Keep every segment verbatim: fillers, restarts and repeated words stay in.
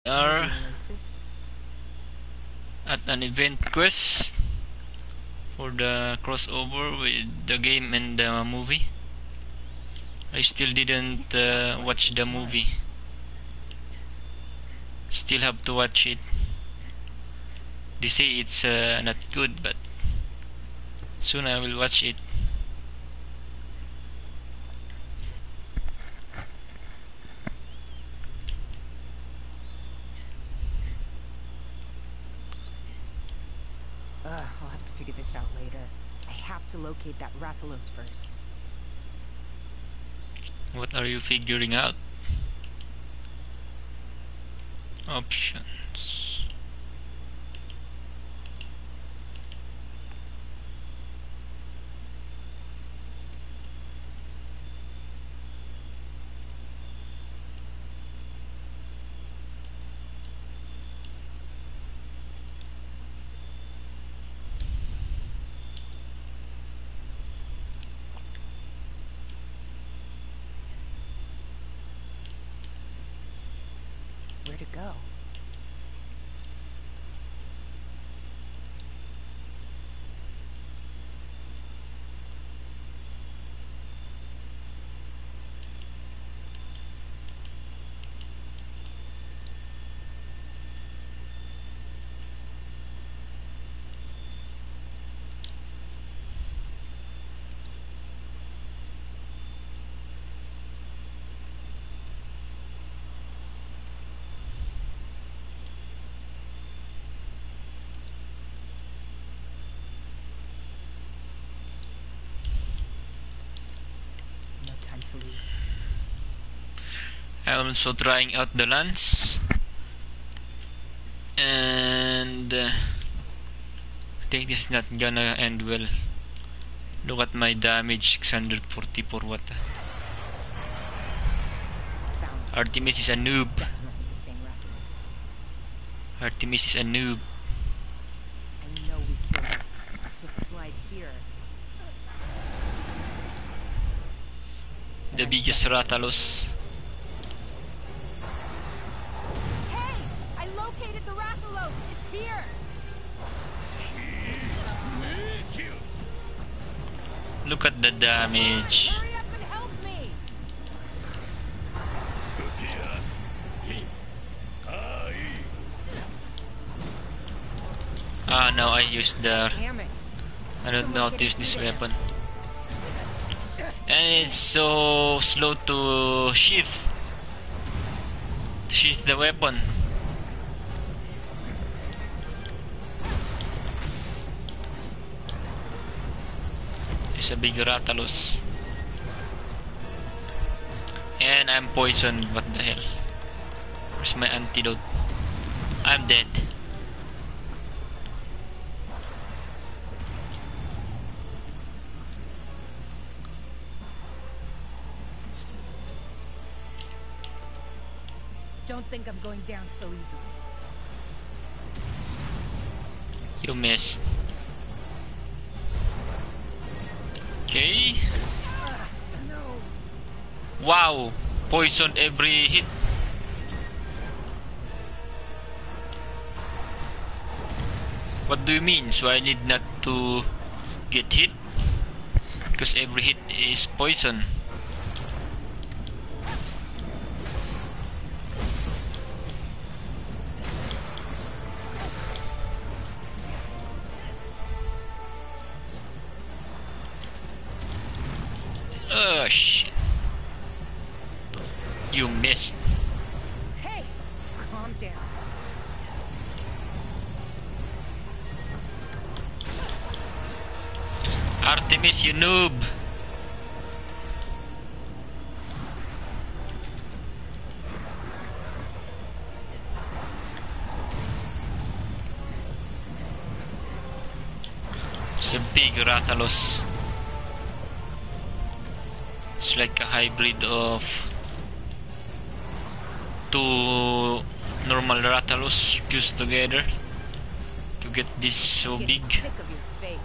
are at an event quest for the crossover with the game and the movie. I still didn't uh, watch the movie. Still have to watch it. They say it's uh, not good, but soon I will watch it. Uh, I'll have to figure this out later. I have to locate that Rathalos first. What are you figuring out? Options. Where to go? No time to lose. I'm also trying out the lance, and uh, I think this is not gonna end well. Look at my damage, six hundred forty-four. What? Found it. Artemis is a noob. Definitely the same Rathalos. Artemis is a noob. I know we killed it. So if it's live here, The biggest Rathalos. hey! I located the Rathalos! It's here! Look at the damage. Hurry up and help me! Ah, now I used the... Damn it! I don't know how to use this weapon. And it's so slow to sheath. To sheath the weapon. It's a big Rathalos. And I'm poisoned. What the hell? Where's my antidote? I'm dead. Don't think I'm going down so easily. You missed. Okay. No. Wow. Poisoned every hit. What do you mean? So I need not to get hit? Because every hit is poison. Oh shit. You missed. Hey! Calm down. Artemis, you noob. It's a big Rathalos. It's like a hybrid of two normal Rathalos fused together to get this so I'm big. getting sick of your face.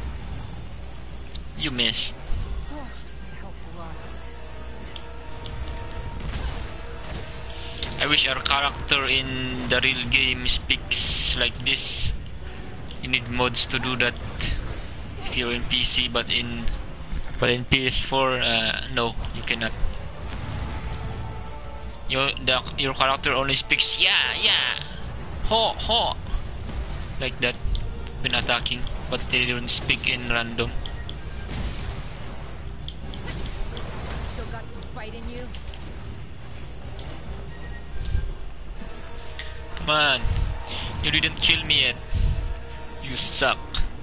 You missed. Oh, it helped a lot. I wish our character in the real game speaks like this. You need mods to do that if you're in P C, but in but in P S four, uh, no, you cannot. Your the, your character only speaks yeah, yeah, ho, ho, like that when attacking, but they don't speak in random. Still got some fight in you? Come on, you didn't kill me yet. You suck.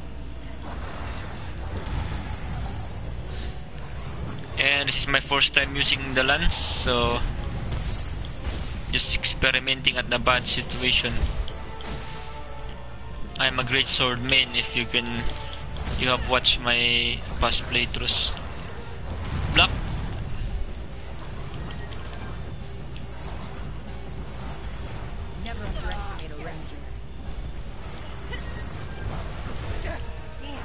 And this is my first time using the lance, so just experimenting at the bad situation. I'm a great swordman if you can you have watched my past playthroughs. Block. Never underestimate a ranger. Damn.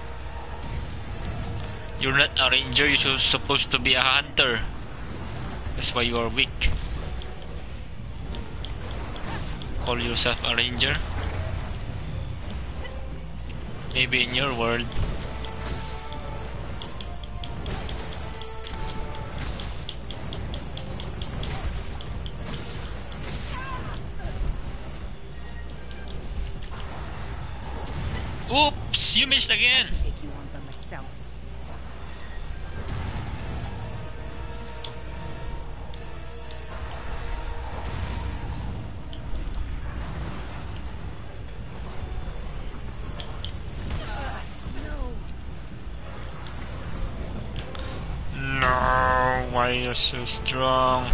You're not a ranger, you're supposed to be a hunter. That's why you are weak. Call yourself a ranger? Maybe in your world. Oops, you missed again. I can take you on by myself. No, why you're so strong?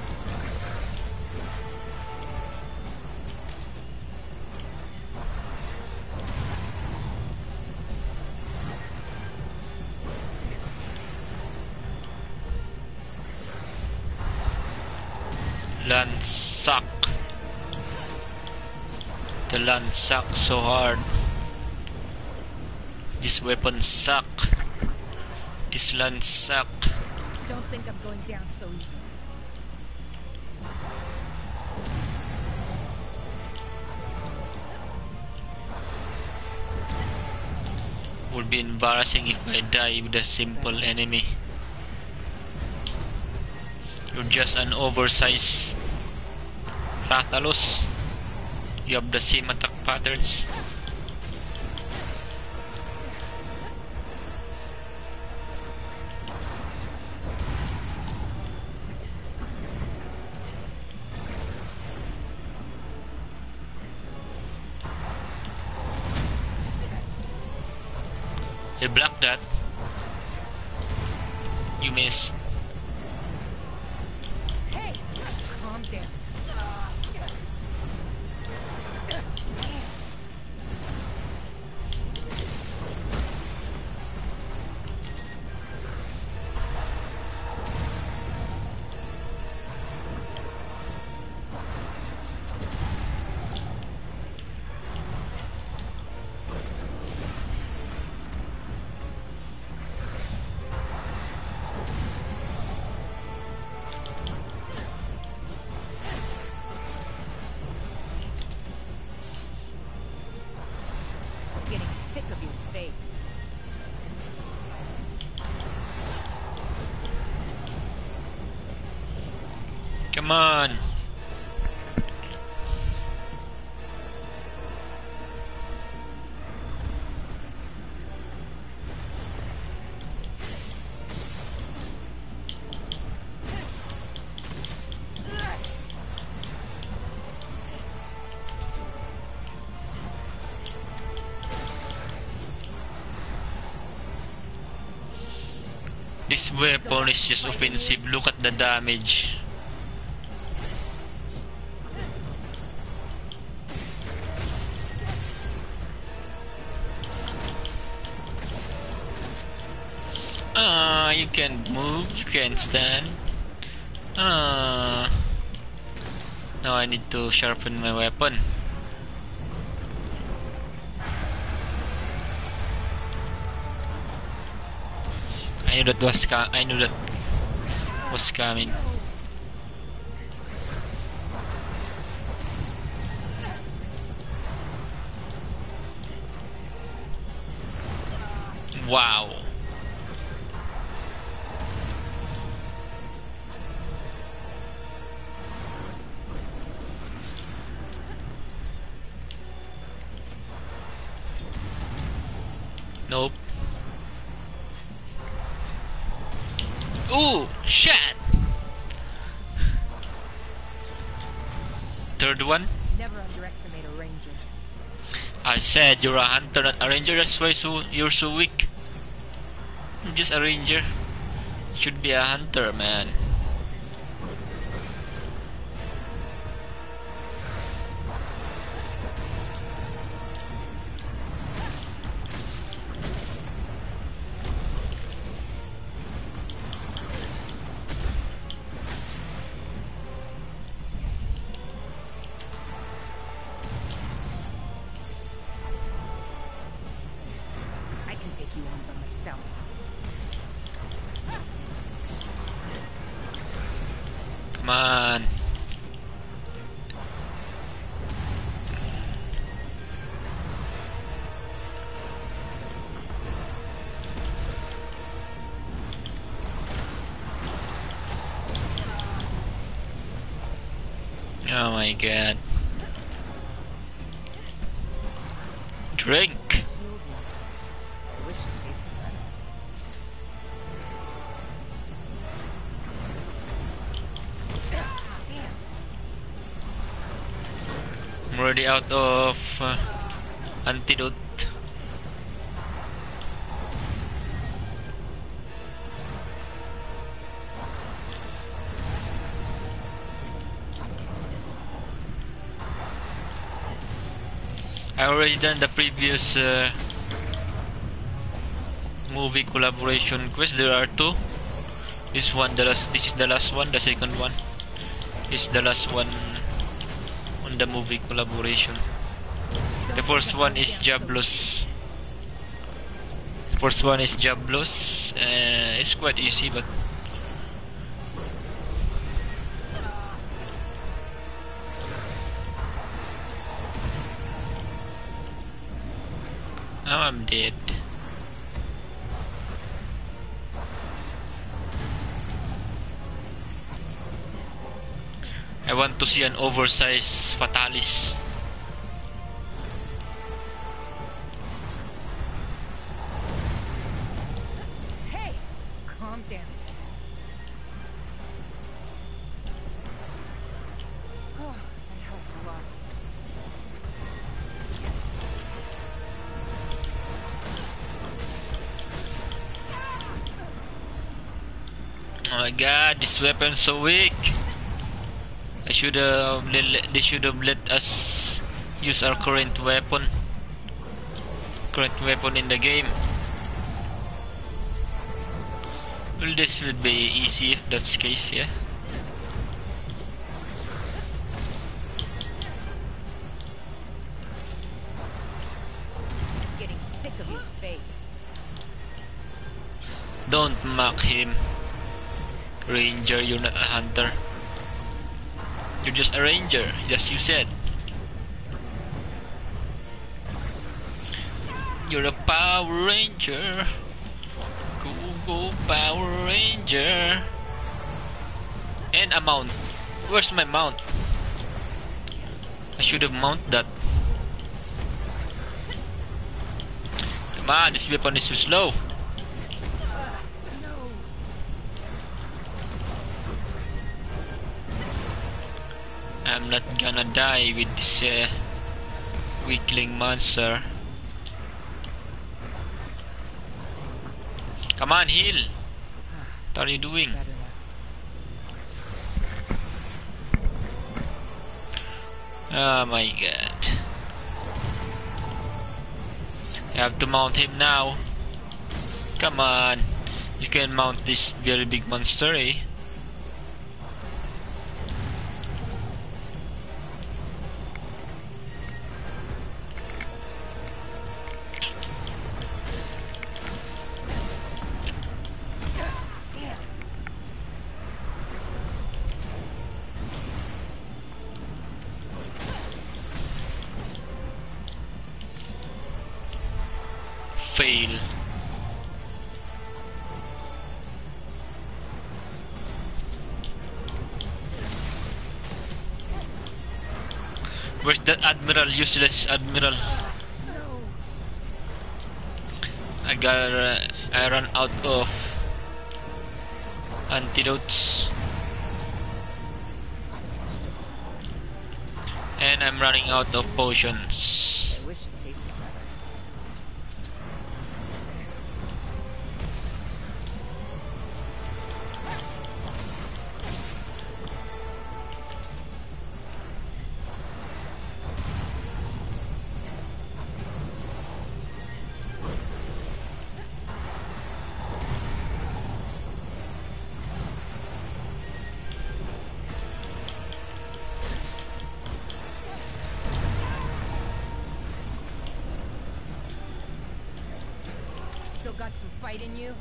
Lance suck. The lance suck so hard. This weapon suck. This lance suck. Don't think I'm going down so easy. Would be embarrassing if I die with a simple enemy. You're just an oversized Rathalos. You have the same attack patterns. You blocked that. You missed. Hey, calm down. Getting sick of your face. Come on. This weapon is just offensive. Look at the damage. Ah, you can't move, you can't stand. Ah. Now I need to sharpen my weapon. I knew that was I knew that was coming. Wow. Nope. Ooh, shit! Third one? Never underestimate a ranger. I said you're a hunter, not a ranger. That's why so you're so weak. You're just a ranger. You should be a hunter, man. I can take you on by myself. Come on. Oh my god. Drink. I wish it tasted better. Damn. I'm already out of uh, antidote. I already done the previous uh, movie collaboration quest. There are two. This one, the last. This is the last one. The second one is the last one on the movie collaboration. The first one is Jablos. The first one is Jablos. Uh, it's quite easy, but now I'm dead. I want to see an oversized Fatalis. Hey, calm down. Oh, that helped a lot. Oh my god, this weapon's so weak. I should have. They should have let us use our current weapon. Current weapon in the game. Well, this would be easy if that's the case, yeah. Getting sick of your face. Don't mock him. Ranger, you're not a hunter. You're just a ranger, just you said. You're a Power Ranger. Go, go, Power Ranger. And a mount. Where's my mount? I should have mounted that. Come on, this weapon is too slow. I'm not gonna die with this uh, weakling monster. Come on, heal. What are you doing? Better now. Oh my god. I have to mount him now. Come on. You can mount this very big monster, eh? Fail. Where's that admiral? Useless admiral. I got. Uh, I ran out of antidotes, and I'm running out of potions. I wish it tasted better. Still got some fight in you?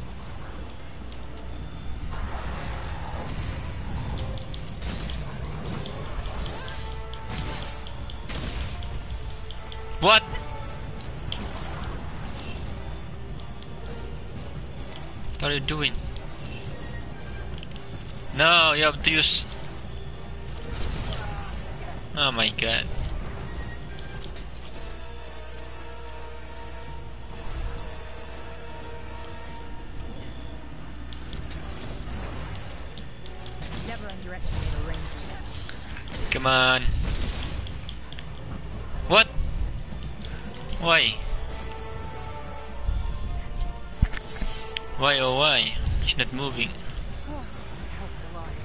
What? What are you doing? No, you have to use. Oh my god. Never underestimate a ranger. Come on. What? Why? Why oh why? He's not moving. Oh, helped a lot.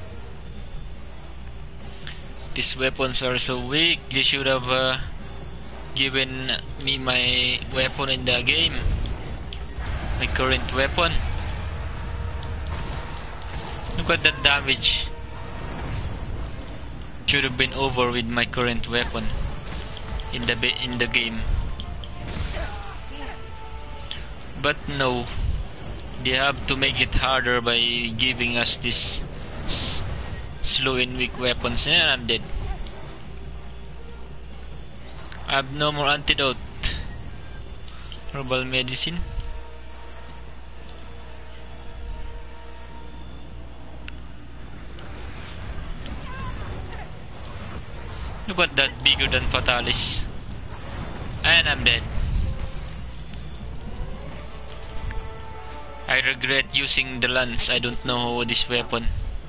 These weapons are so weak. They should have uh, given me my weapon in the game. My current weapon. Look at that damage. Should have been over with my current weapon in the in the game. But no, they have to make it harder by giving us this s slow and weak weapons, and I'm dead. I have no more antidote. Herbal medicine. Look at that, bigger than Fatalis. And I'm dead. I regret using the lance. I don't know this weapon.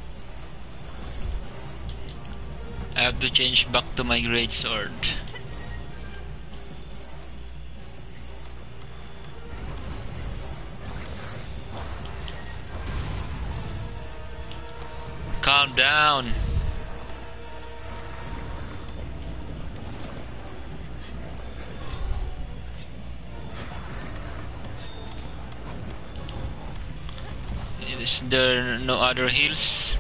I have to change back to my great sword. Calm down. Is there no other heals?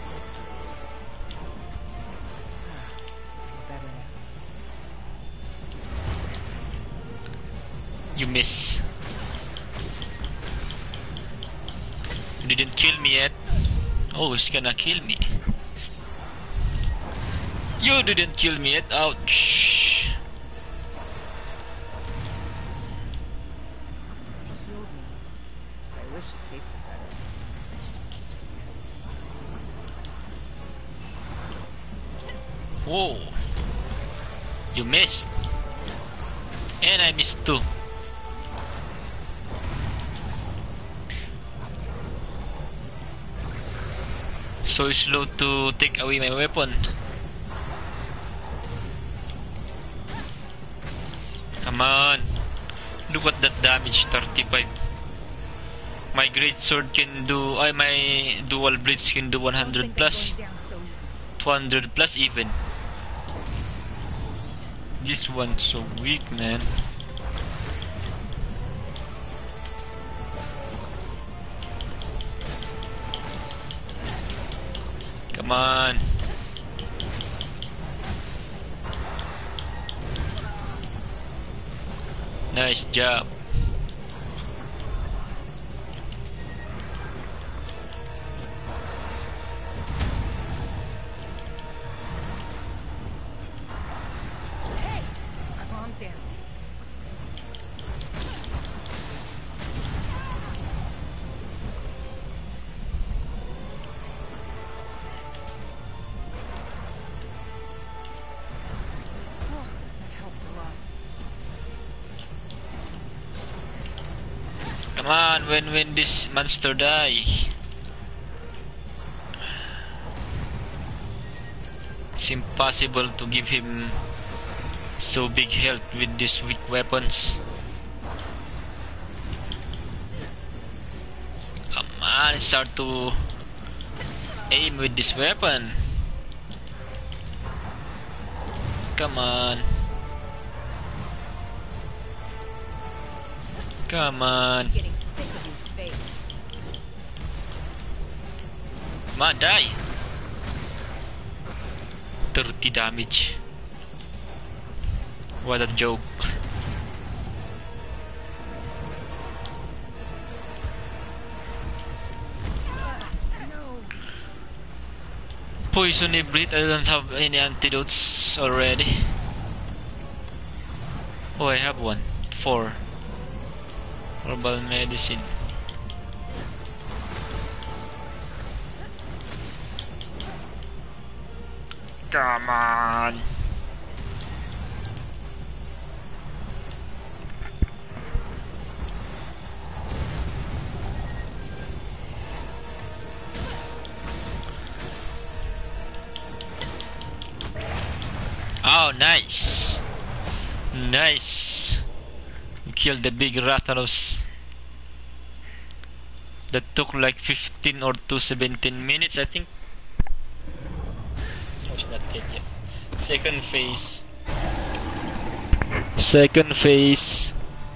Better now. You miss. You didn't kill me yet. Oh, he's gonna kill me. You didn't kill me yet. Ouch. Healed me. I wish it tasted better. Whoa. You missed. And I missed too. So slow to take away my weapon. Come on. Look at that damage, thirty-five. My great sword can do, I my dual blades can do one hundred plus, two hundred plus even. This one's so weak, man. Come on. Nice job. Hey! Calm down. on, when when this monster die? It's impossible to give him so big health with these weak weapons. Come on, start to aim with this weapon. Come on. Come on. Getting sick of his face. Come on, die. thirty damage. What a joke. Poison breath. I don't have any antidotes already. Oh, I have one. Four. Herbal medicine. Come on. Oh, nice. Nice. We killed the big Rathalos. That took like fifteen or to seventeen minutes, I think. Oh, it's not dead yet. Second phase. Second phase.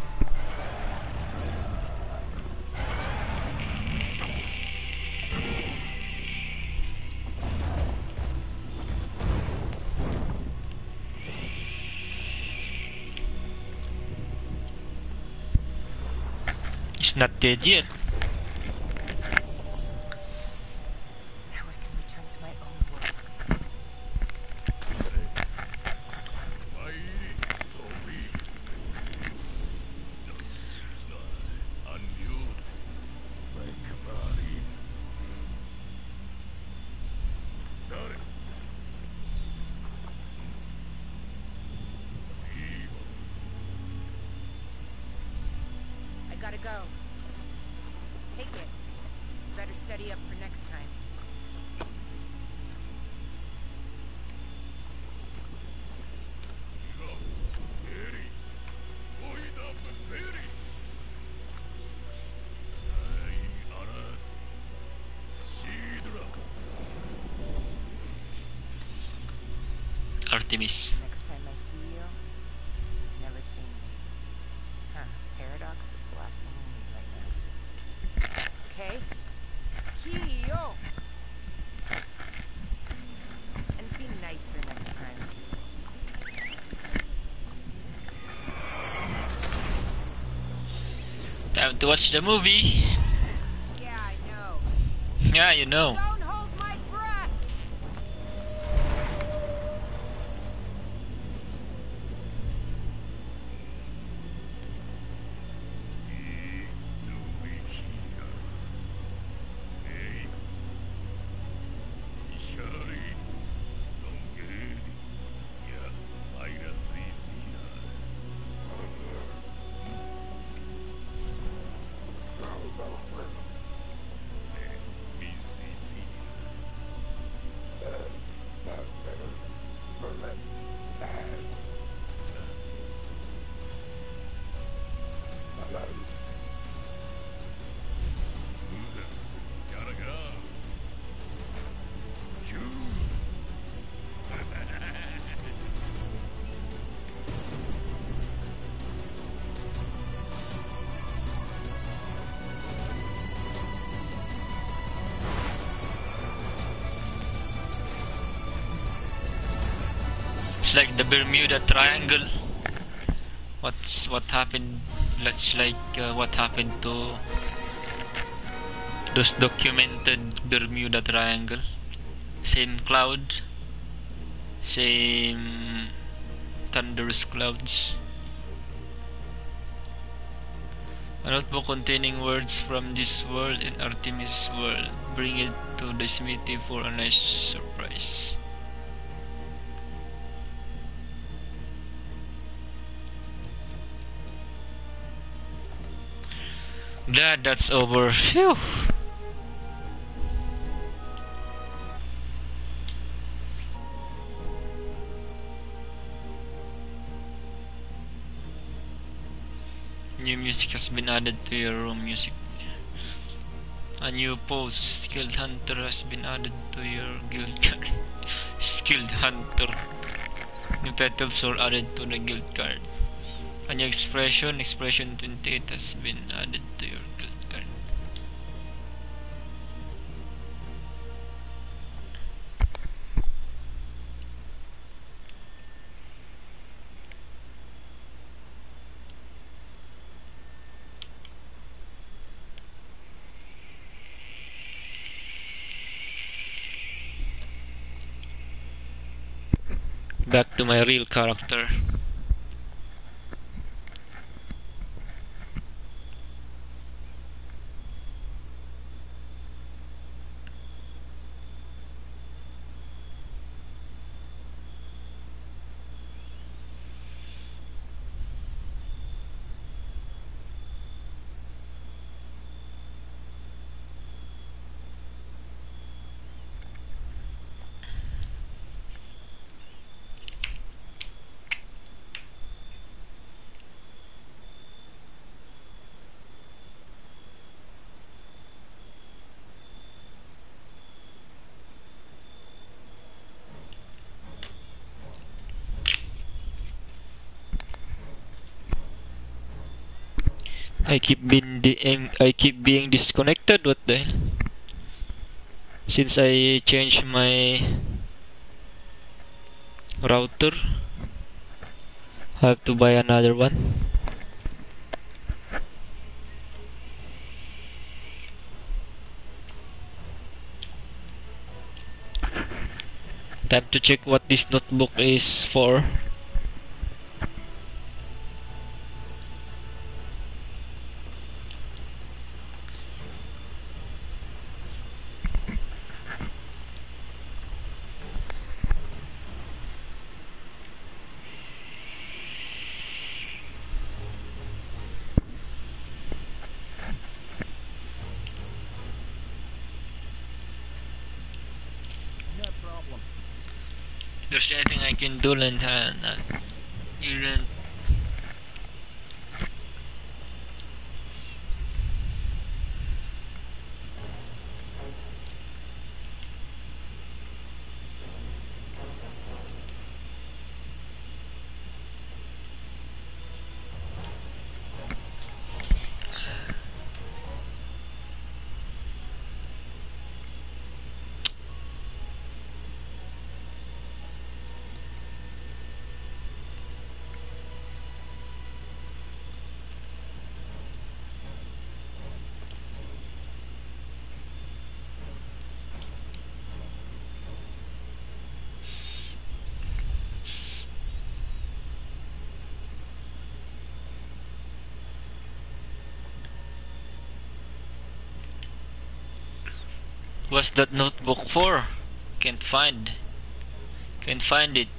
It's not dead yet. Now I can return to my own world. I gotta go. Take it. Better steady up for next time. Artemis. Next time I see you, you've never seen me. Huh, Paradox is the last thing I need right now. Okay? Kyo! And be nicer next time. Time to watch the movie. Yeah, I know. Yeah, you know. Don't hold my breath! It's like the Bermuda Triangle. What's what happened? Let's like uh, what happened to those documented Bermuda Triangle. Same cloud, same thunderous clouds. A notebook containing words from this world and Artemis' world. Bring it to the smithy for a nice surprise. Glad that's over. Phew. New music has been added to your room music. A new post, Skilled Hunter, has been added to your guild card. Skilled Hunter. New titles were added to the guild card. A new expression, Expression twenty-eight, has been added to your guild card. Back to my real character. I keep being di- I keep being disconnected. What the hell? Since I changed my router, I have to buy another one. Time to check what this notebook is for. No problem. If there's anything I can do, and uh, uh, even what's that notebook for? Can't find. Can't find it.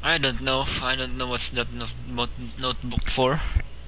I don't know. I don't know what's that not not notebook for.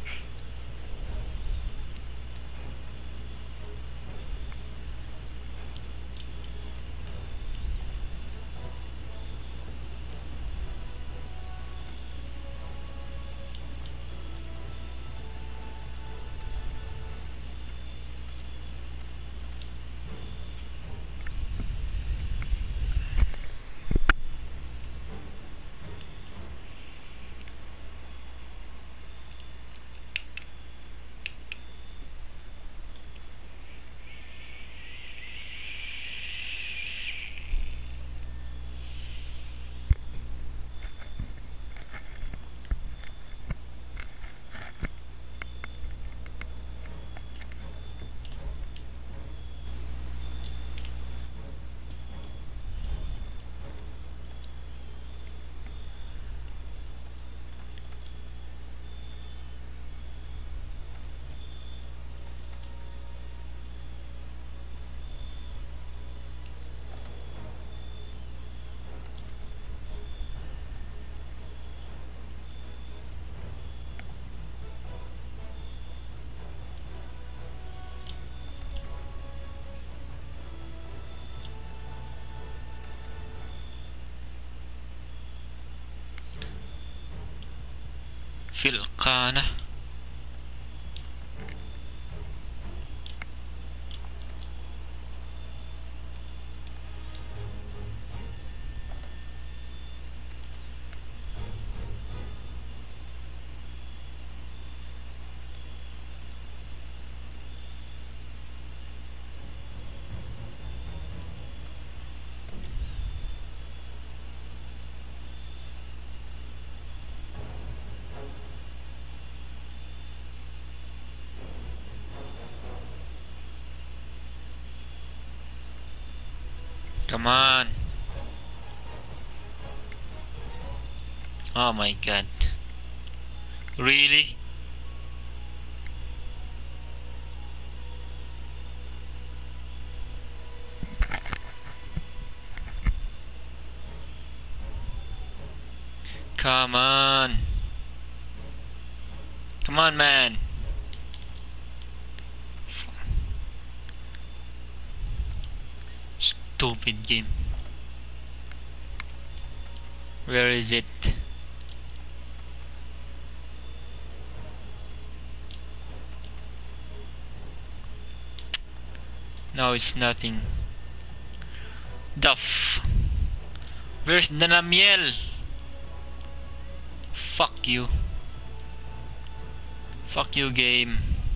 في القانة. Come on. Oh my god. Really? Come on. Come on, man. Stupid game. Where is it? No, it's nothing. Duff. Where's the Namiel? Fuck you. Fuck you, game.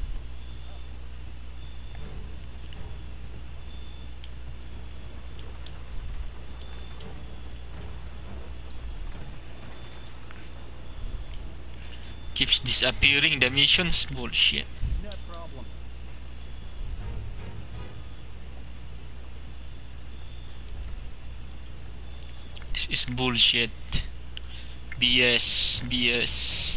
Keeps disappearing the missions. Bullshit. No problem. This is bullshit. B S. B S.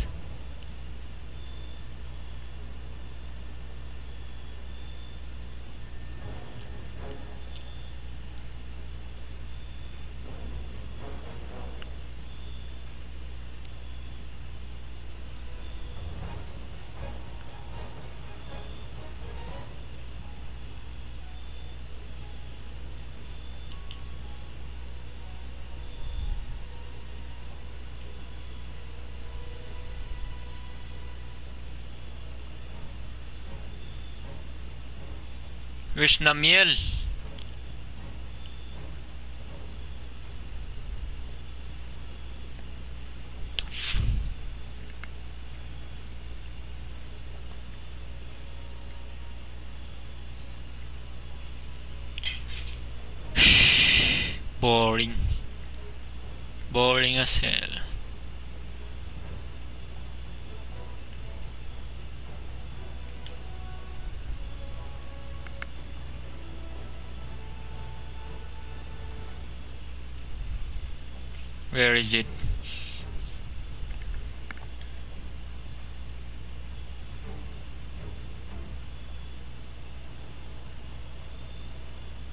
Where's Namiel? Boring. Boring as hell. Where is it?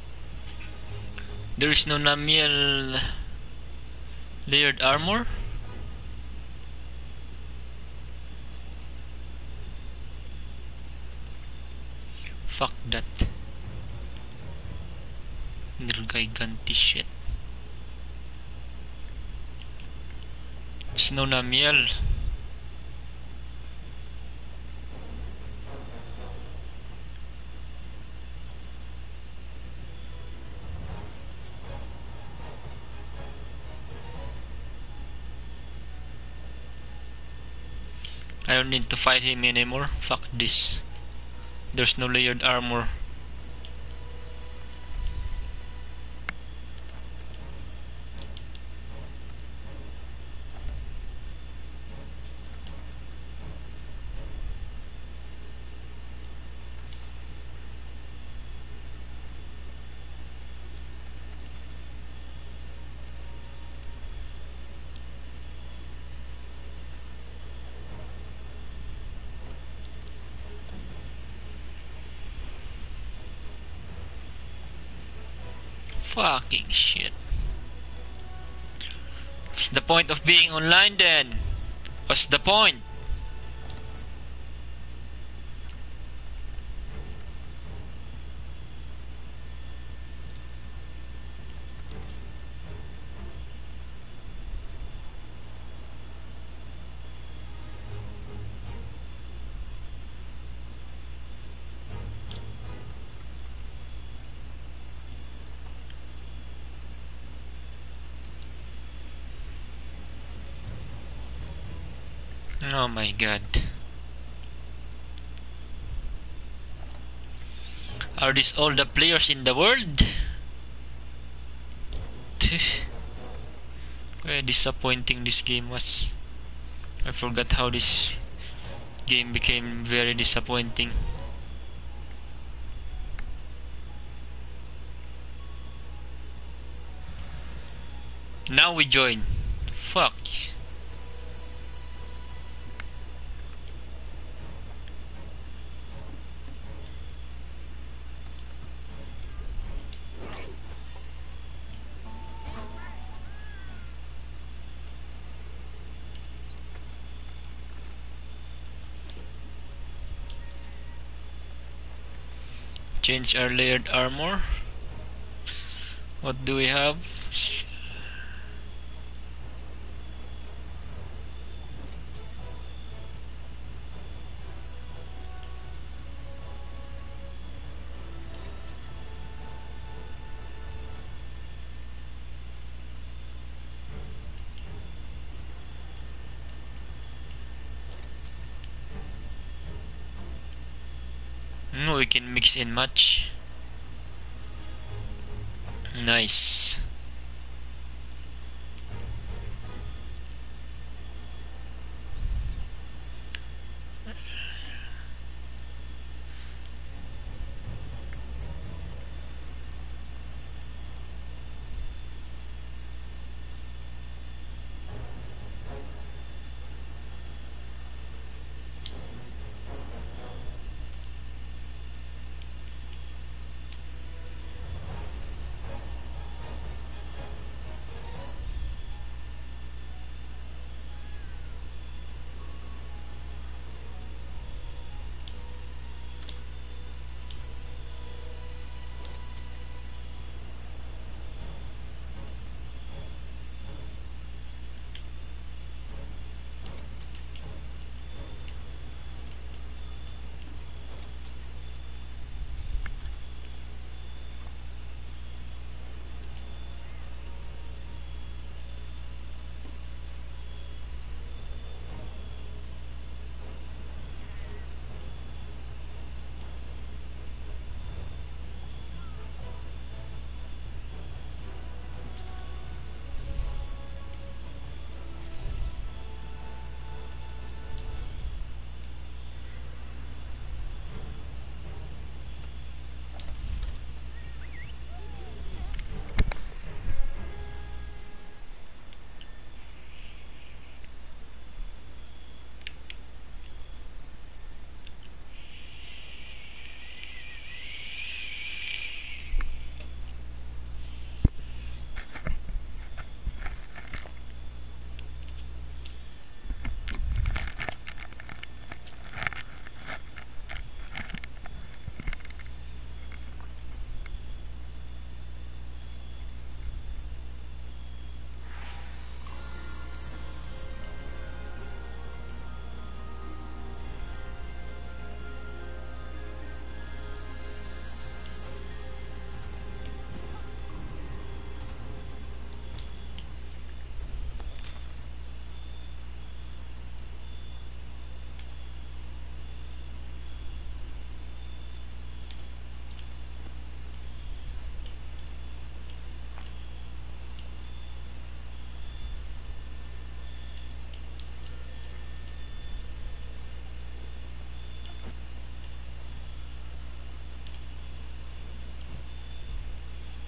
There is no Namiel layered armor? Fuck that. Gigantic shit. Snow na miel. I don't need to fight him anymore. Fuck this. There's no layered armor. Fucking shit. What's the point of being online then? What's the point? Oh my god. Are these all the players in the world? Very disappointing this game was. I forgot how this game became very disappointing. Now we join. Fuck. Change our layered armor. What do we have? No, we can mix and match. Nice.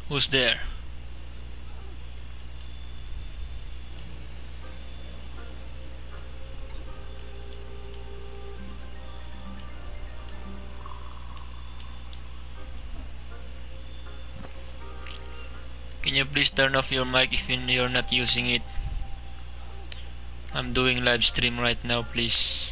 Who's there? Can you please turn off your mic if you're not using it? I'm doing live stream right now, please.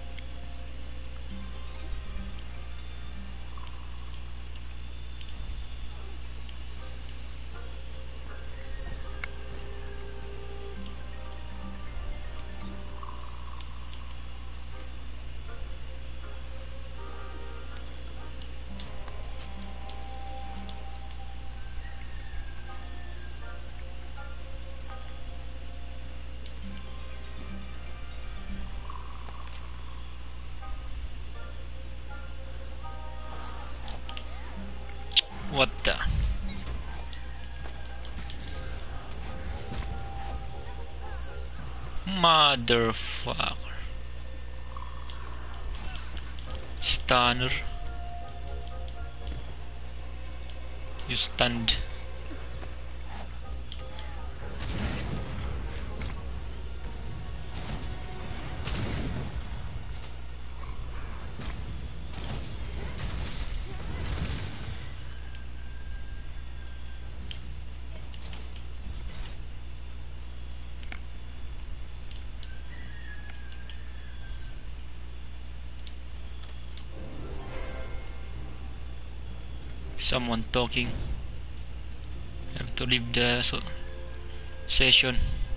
What the? Motherfucker. Stunner. You stunned. Someone talking. I have to leave the so session.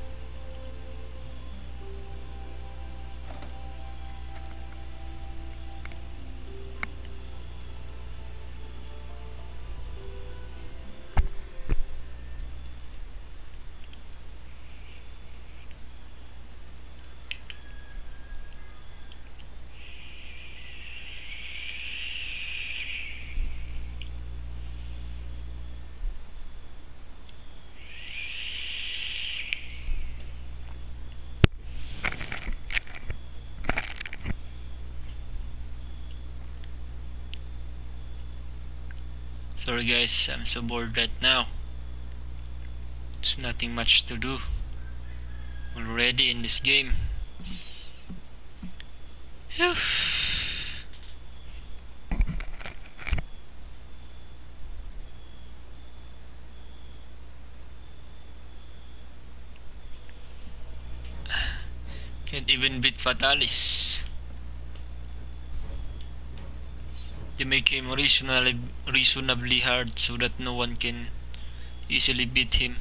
Sorry guys, I'm so bored right now. There's nothing much to do already in this game. Phew. Can't even beat Fatalis. They make him reasonably, reasonably hard so that no one can easily beat him.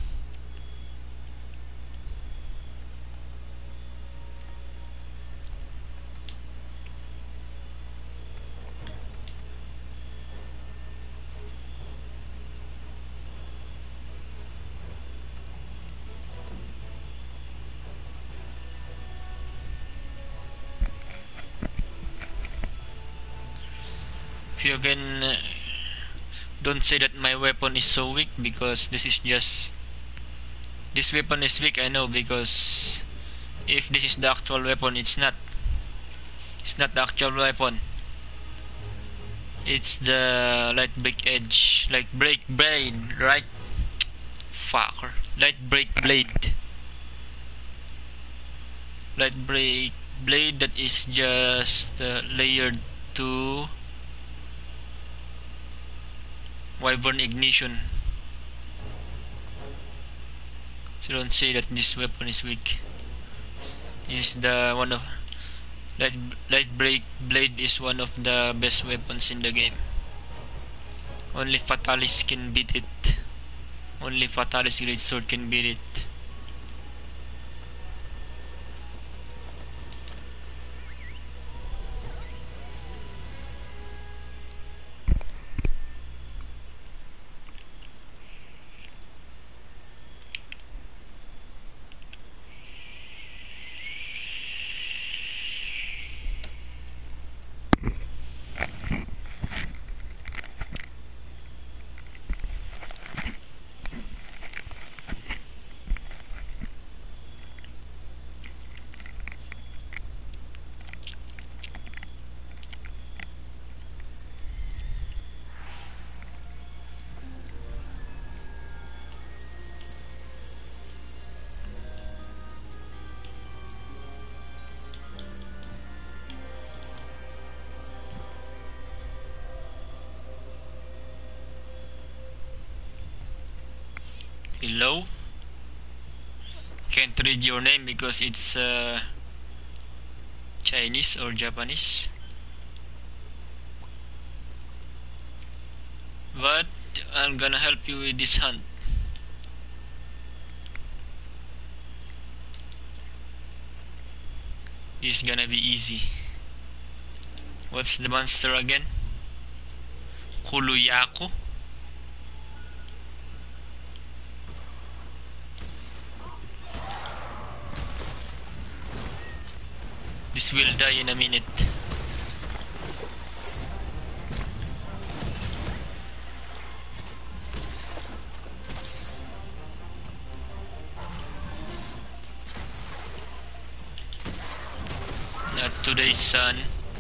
If you can, uh, don't say that my weapon is so weak, because this is just, this weapon is weak, I know, because if this is the actual weapon, it's not. It's not the actual weapon. It's the light break edge, like break blade, right? Fucker. Light break blade. Light break blade that is just uh, layered to Wyvern ignition. So don't say that this weapon is weak. This is the one of light light break blade is one of the best weapons in the game. Only Fatalis can beat it. Only Fatalis Great Sword can beat it. below. Can't read your name because it's uh, Chinese or Japanese. But I'm gonna help you with this hunt. This is gonna be easy. What's the monster again? Kuluyaku? This will die in a minute. Not today's sun.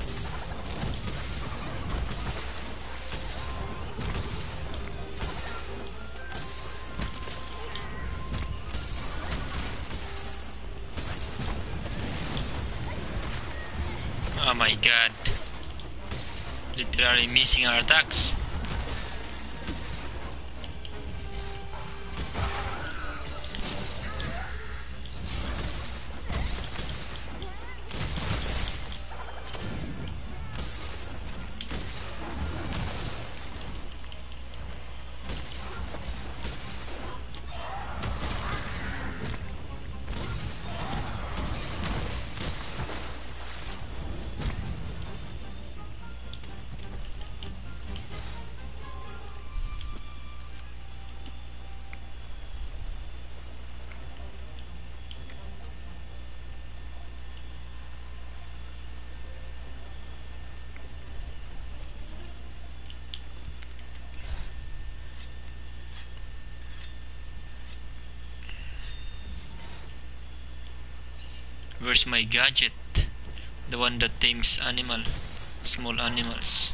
Oh my god. Literally missing our attacks. Where's my gadget? The one that tames animal, small animals.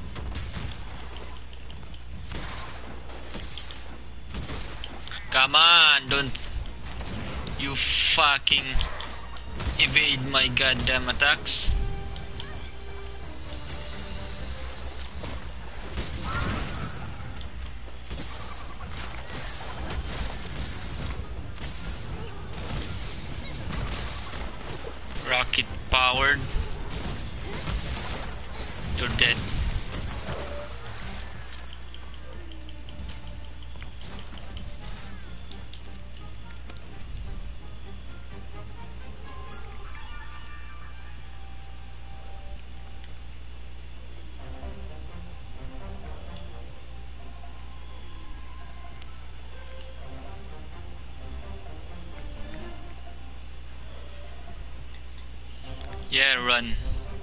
Come on, don't you fucking evade my goddamn attacks. Rocket powered. You're dead. Yeah, run.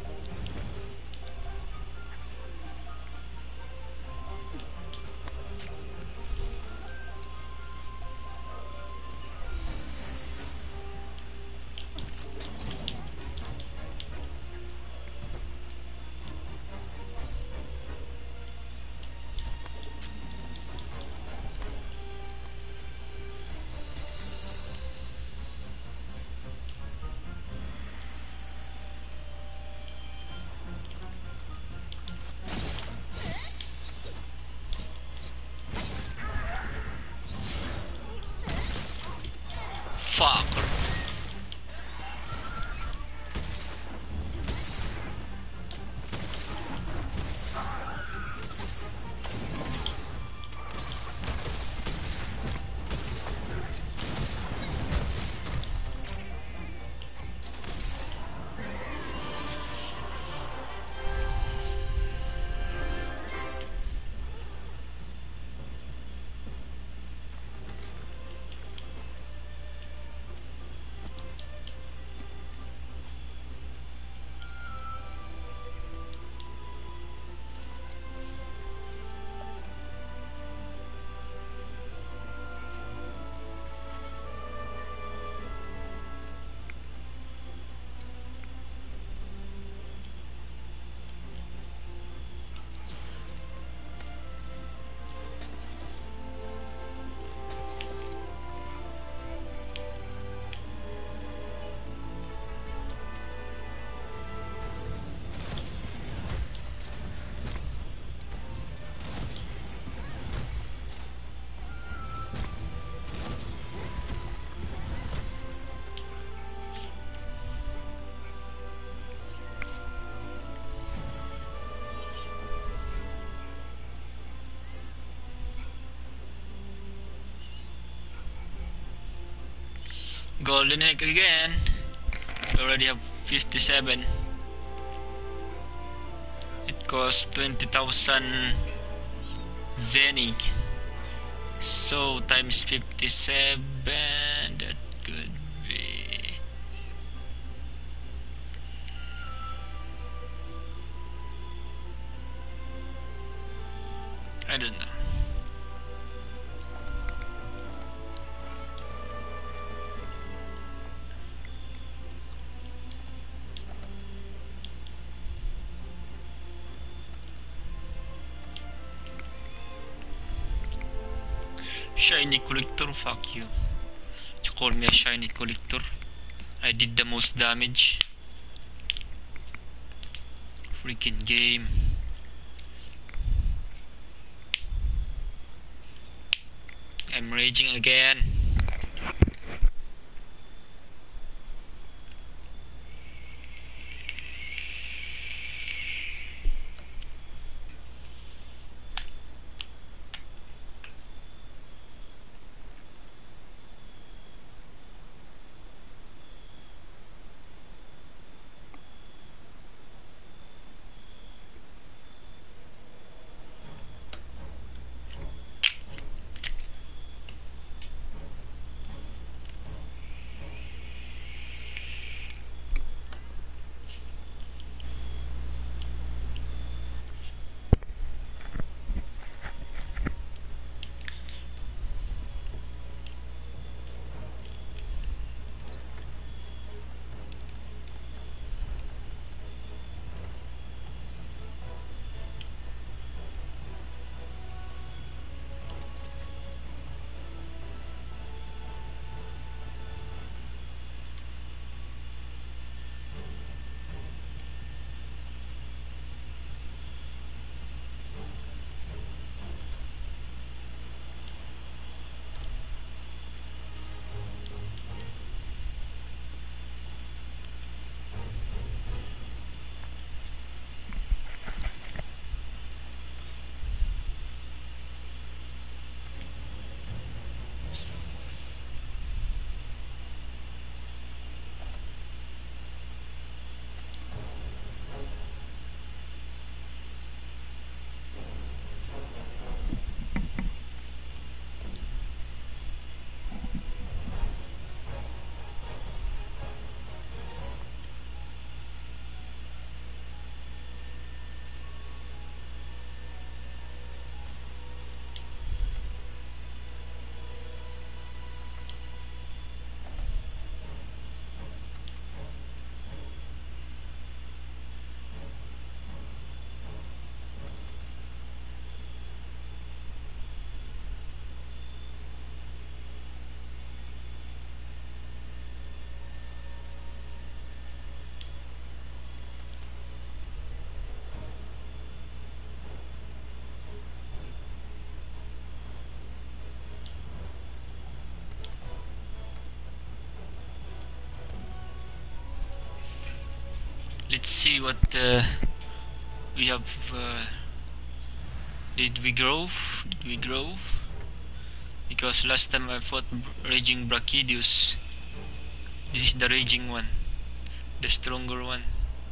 Fuck. Golden egg again. We already have fifty-seven. It costs twenty thousand Zenig. So times fifty-seven, that could be... I don't know. Shiny collector, fuck you. You call me a shiny collector? I did the most damage. Freaking game. I'm raging again. Let's see what uh, we have. Uh, did we grow? Did we grow? Because last time I fought Raging Brachydios. This is the raging one, the stronger one.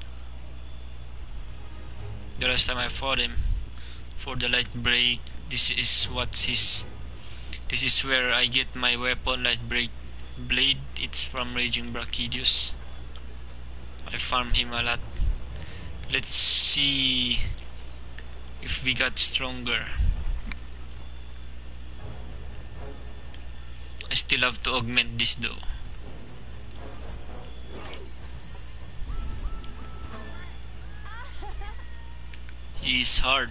The last time I fought him for the light break, this is what's his. This is where I get my weapon, light break blade. It's from Raging Brachydios. I farm him a lot. Let's see if we got stronger. I still have to augment this though. He's hard.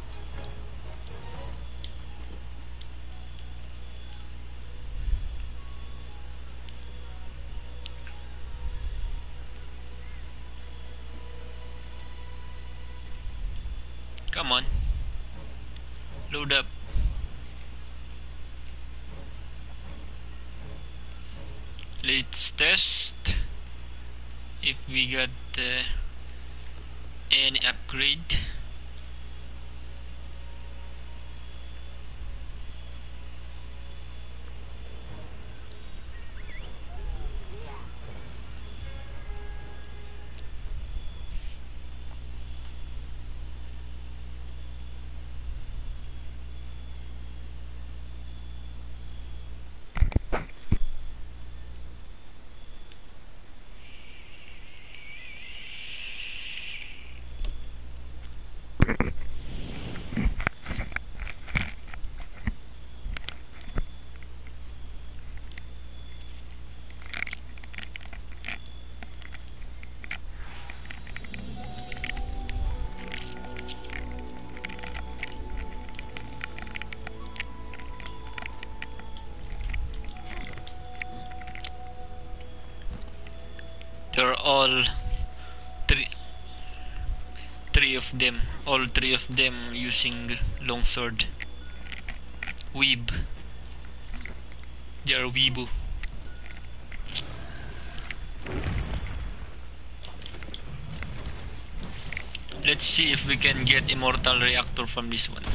Come on. Load up. Let's test if we got uh, any upgrade. all three three of them, all three of them using longsword. Weeb. They are weebu. Let's see if we can get immortal reactor from this one.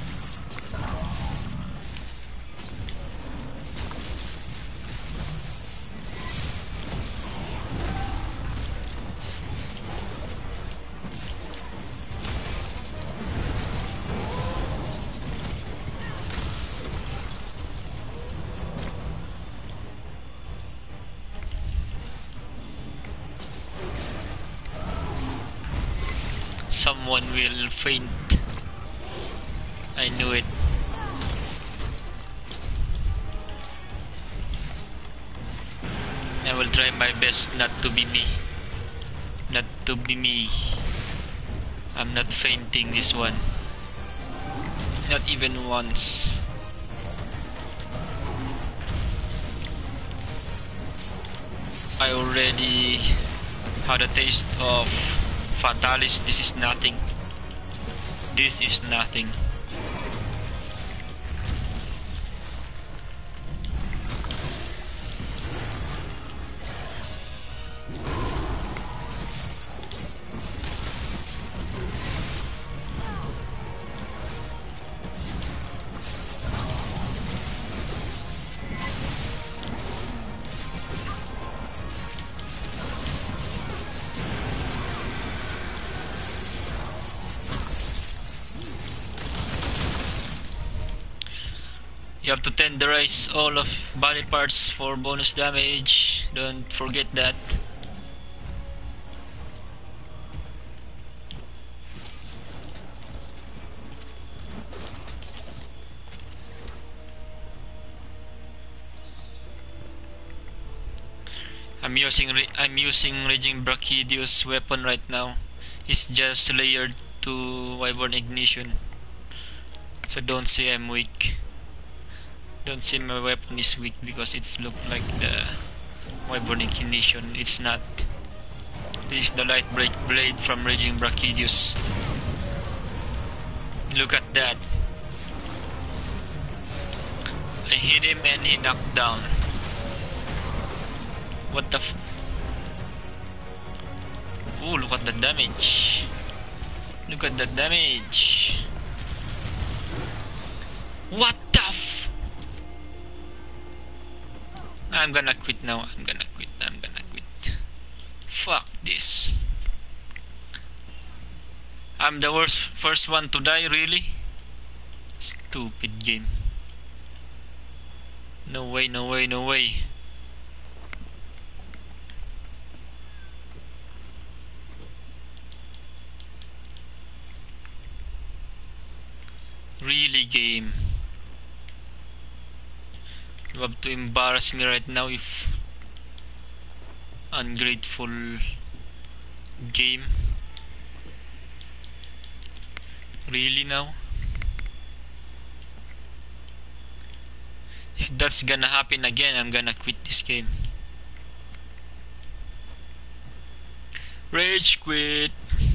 Someone will faint. I knew it. I will try my best not to be me. Not to be me. I'm not fainting this one. Not even once. I already had a taste of Fatalis. This is nothing. This is nothing. You have to tenderize all of body parts for bonus damage. Don't forget that. I'm using I'm using Raging Brachydios weapon right now. It's just layered to Wyvern Ignition, so don't say I'm weak. Don't say my weapon is weak because it's look like the Wyvern Ignition. It's not. This is the light break blade from Raging Brachydios. Look at that. I hit him and he knocked down. What the f- Ooh, look at the damage. Look at the damage. What the f- I'm gonna quit now. I'm gonna quit. I'm gonna quit. Fuck this. I'm the worst first one to die, really? Stupid game. No way, no way, no way. Really, game. You have to embarrass me right now, if ungrateful game. Really now? If that's gonna happen again, I'm gonna quit this game. Rage quit.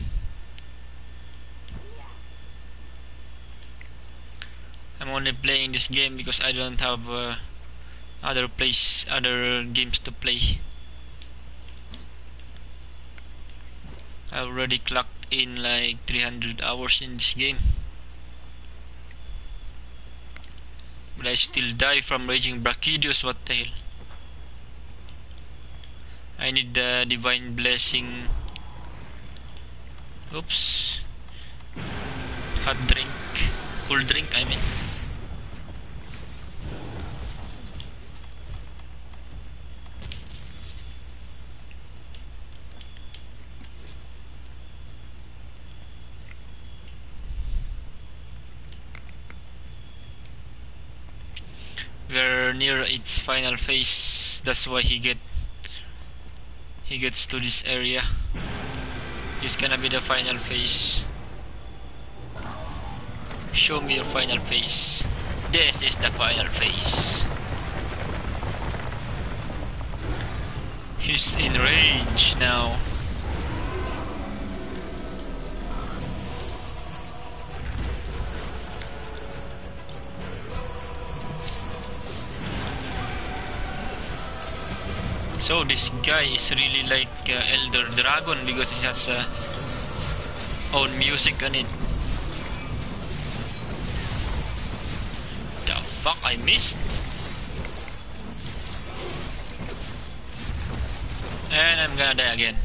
I'm only playing this game because I don't have uh, other place, other games to play. I already clocked in like three hundred hours in this game, but I still die from Raging Brachydios. What the hell? I need the divine blessing. Oops. Hot drink, cool drink, I mean. We're near its final phase. That's why he get he gets to this area. It's gonna be the final phase. Show me your final phase. This is the final phase. He's in rage now. So this guy is really like uh, Elder Dragon because he has uh, own music on it. The fuck I missed? And I'm gonna die again.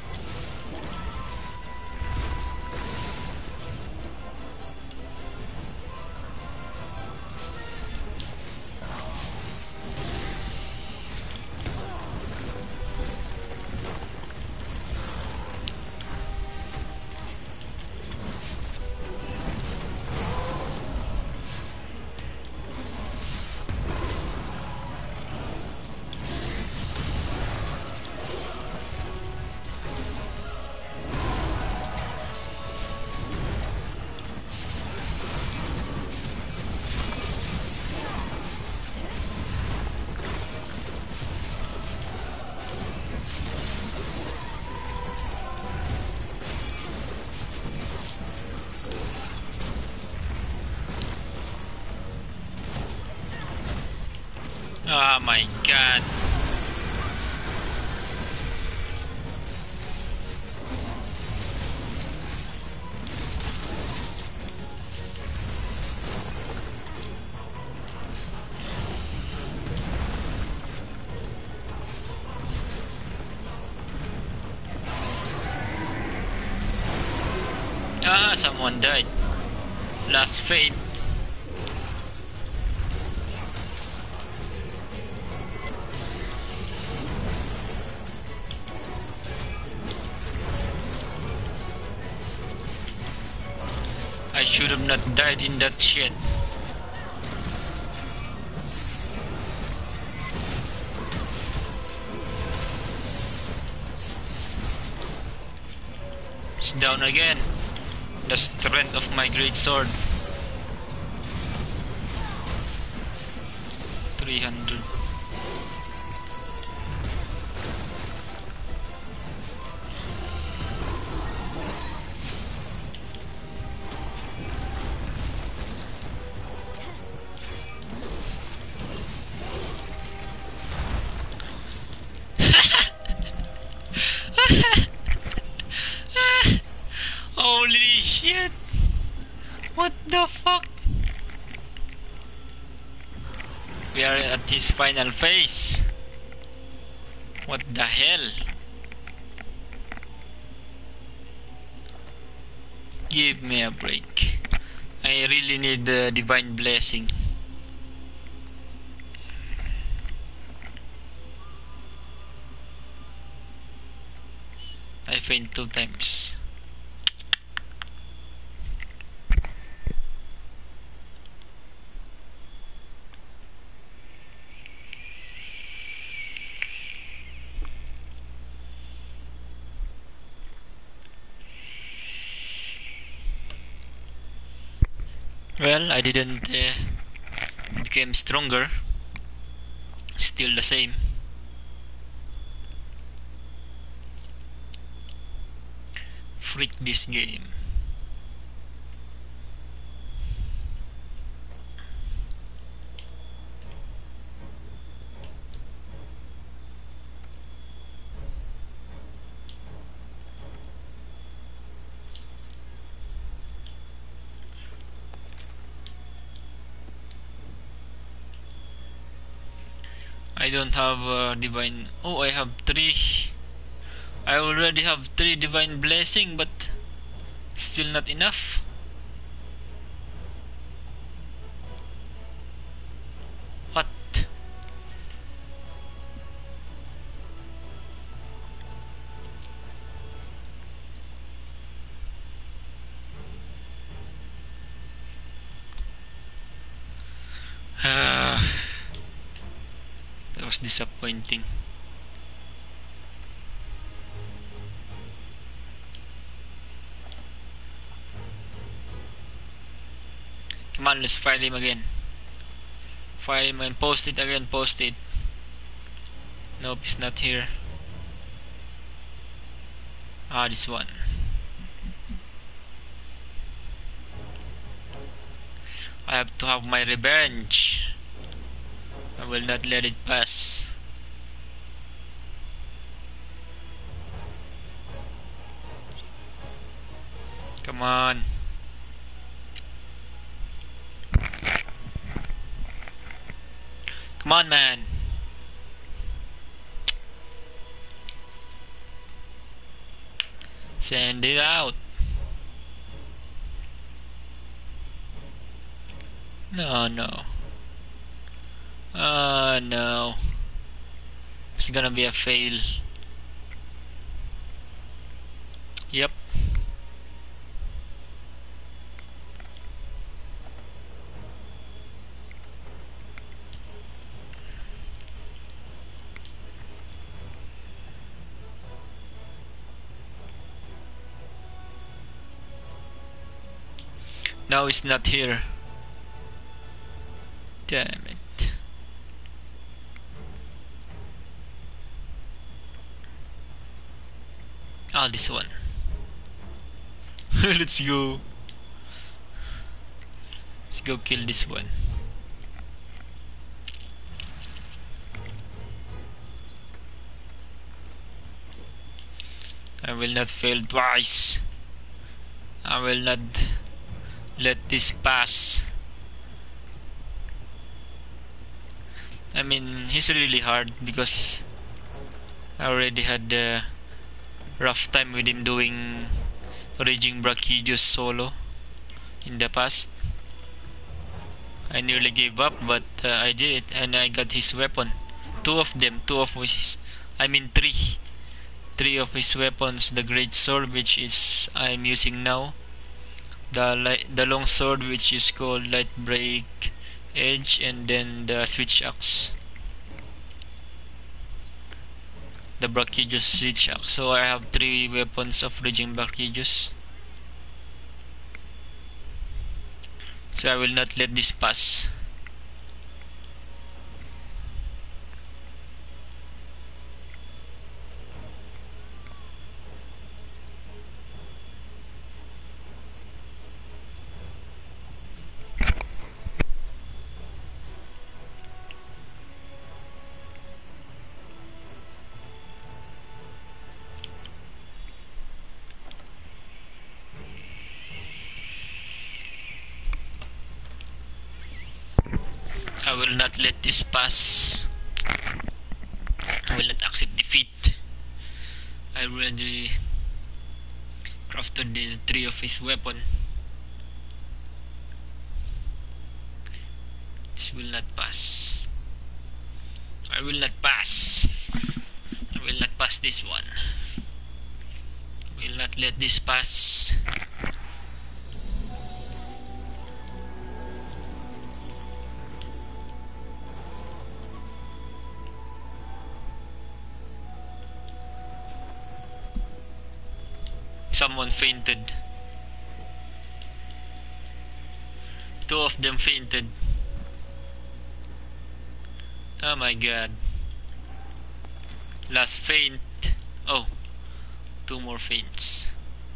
Oh my god. Ah, someone died. Last fate. I should have not died in that shit. It's down again. The strength of my great sword. three hundred. Holy shit! What the fuck? We are at his final phase. What the hell? Give me a break. I really need the divine blessing. I faint two times. Well, I didn't uh, became stronger. Still the same. Freak this game. I don't have uh, divine. Oh, I have three. I already have three divine blessing, but still not enough. What? Ah, that was disappointing. Come on, let's fire him again. Fire him and post it again, post it. Nope, he's not here. Ah, this one. I have to have my revenge. I will not let it pass. Come on. Come on, man. Send it out. No, no. Uh, no. It's gonna be a fail. Yep. Now it's not here. Damn it. Ah, this one. Let's go. Let's go kill this one. I will not fail twice. I will not let this pass. I mean, he's really hard because I already had a rough time with him doing Raging Brachydios solo in the past. I nearly gave up, but uh, I did it, and I got his weapon. Two of them, two of his, I mean three. Three of his weapons, the Great Sword, which is I'm using now. The light, the long sword, which is called Light Break Edge, and then the Switch Axe, the Brachydios Switch Axe. So I have three weapons of Raging Brachydios. So I will not let this pass. I will not let this pass. I will not accept defeat. I already crafted the three of his weapon. This will not pass. I will not pass. I will not pass this one. I will not let this pass. Someone fainted. Two of them fainted. Oh my god. Last faint. Oh, two more faints.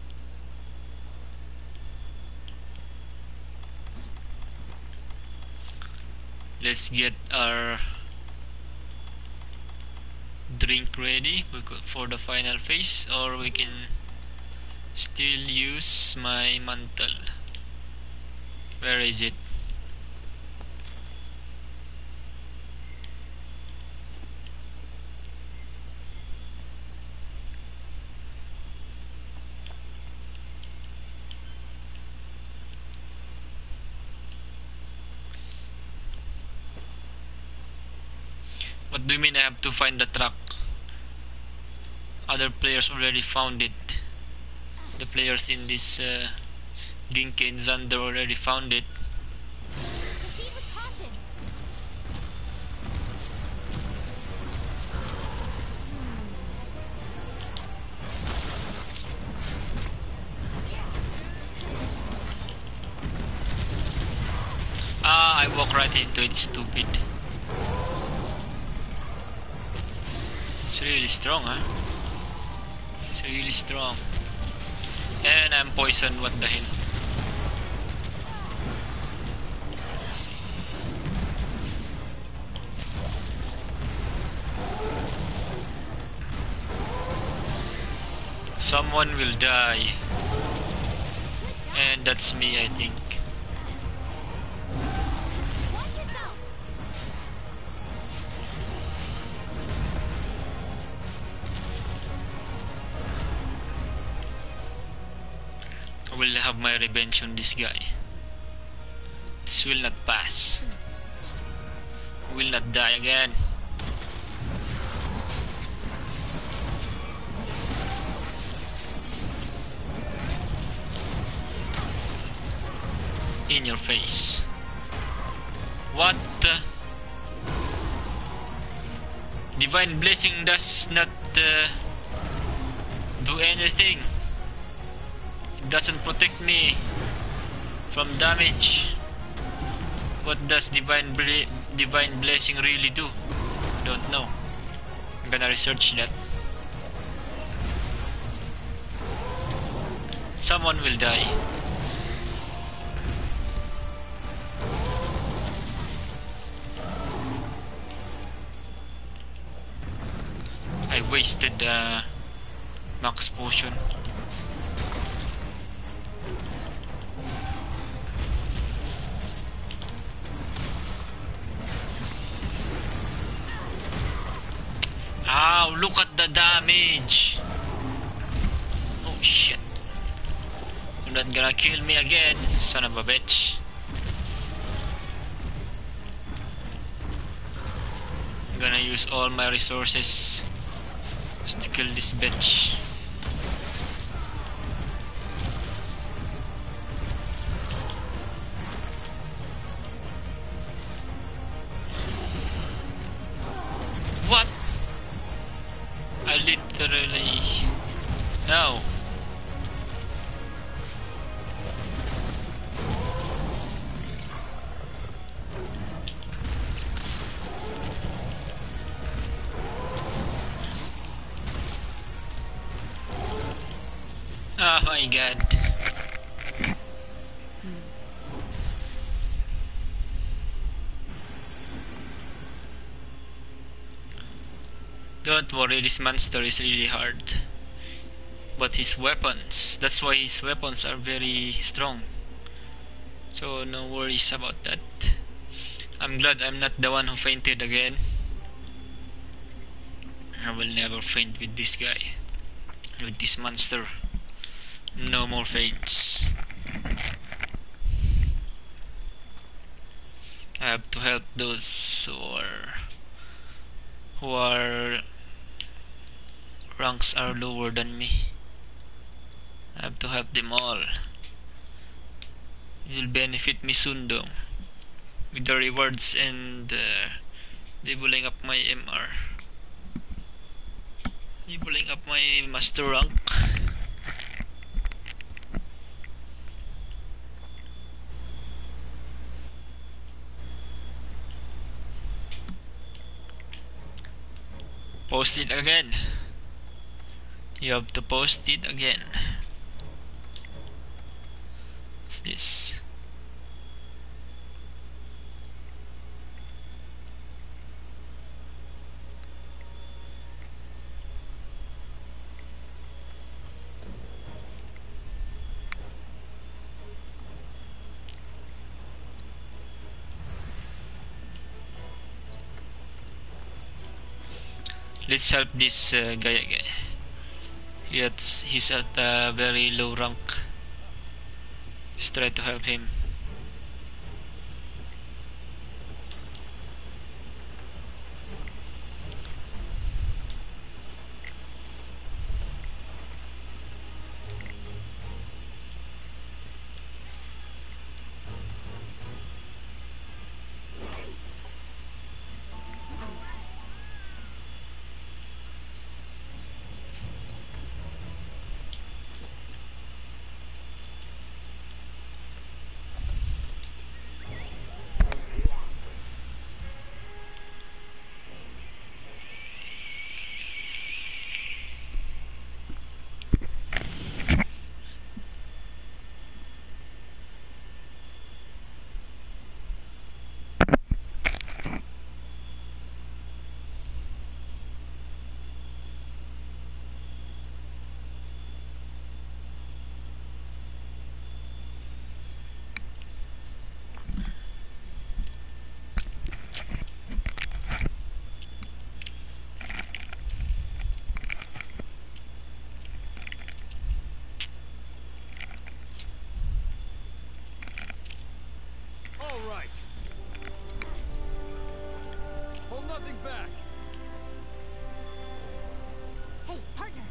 Let's get our drink ready for the final phase, or we can still use my mantle. Where is it? What do you mean I have to find the truck? Other players already found it. The players in this uh, Ginke and Xander already found it. Proceed with caution. Ah, I walk right into it, stupid. It's really strong, huh? It's Really strong. And I'm poisoned, what the hell? Someone will die. And that's me, I think. Watch yourself. I will have my revenge on this guy. This will not pass. I will not die again. In your face. What the? Divine Blessing does not uh, do anything. It doesn't protect me from damage. What does Divine Ble Divine Blessing really do? Don't know. I'm gonna research that. Someone will die. I wasted uh, max potion. Ow, look at the damage. Oh shit. You're not gonna kill me again, son of a bitch. I'm gonna use all my resources just to kill this bitch. What? I literally... No. Oh my god. Don't worry, this monster is really hard. But his weapons, that's why his weapons are very strong. So no worries about that. I'm glad I'm not the one who fainted again. I will never faint with this guy. With this monster. No more faints. I have to help those who are who are ranks are lower than me. I have to help them all. It will benefit me soon though, with the rewards and uh, leveling up my M R, leveling up my master rank. Post it again. You have to post it again. What's this? Let's help this uh, guy again. Yet he's at a very low rank. Let's try to help him. right. Hold nothing back. Hey, partner.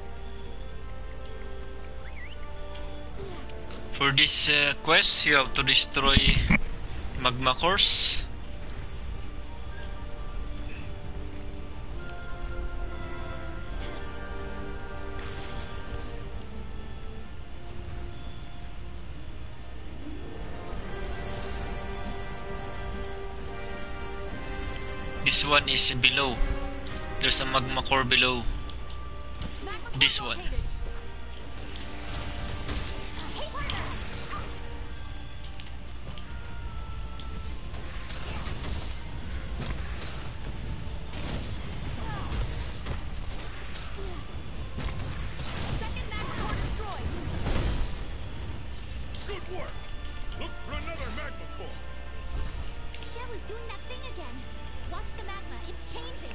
For this uh, quest, you have to destroy magma cores. This one is below. There's a magma core below. Magma This core one. located. Hey, partner. Second magma core destroyed. Good work. Look for another magma core. Shell is doing that thing again. Watch the magma. It's changing.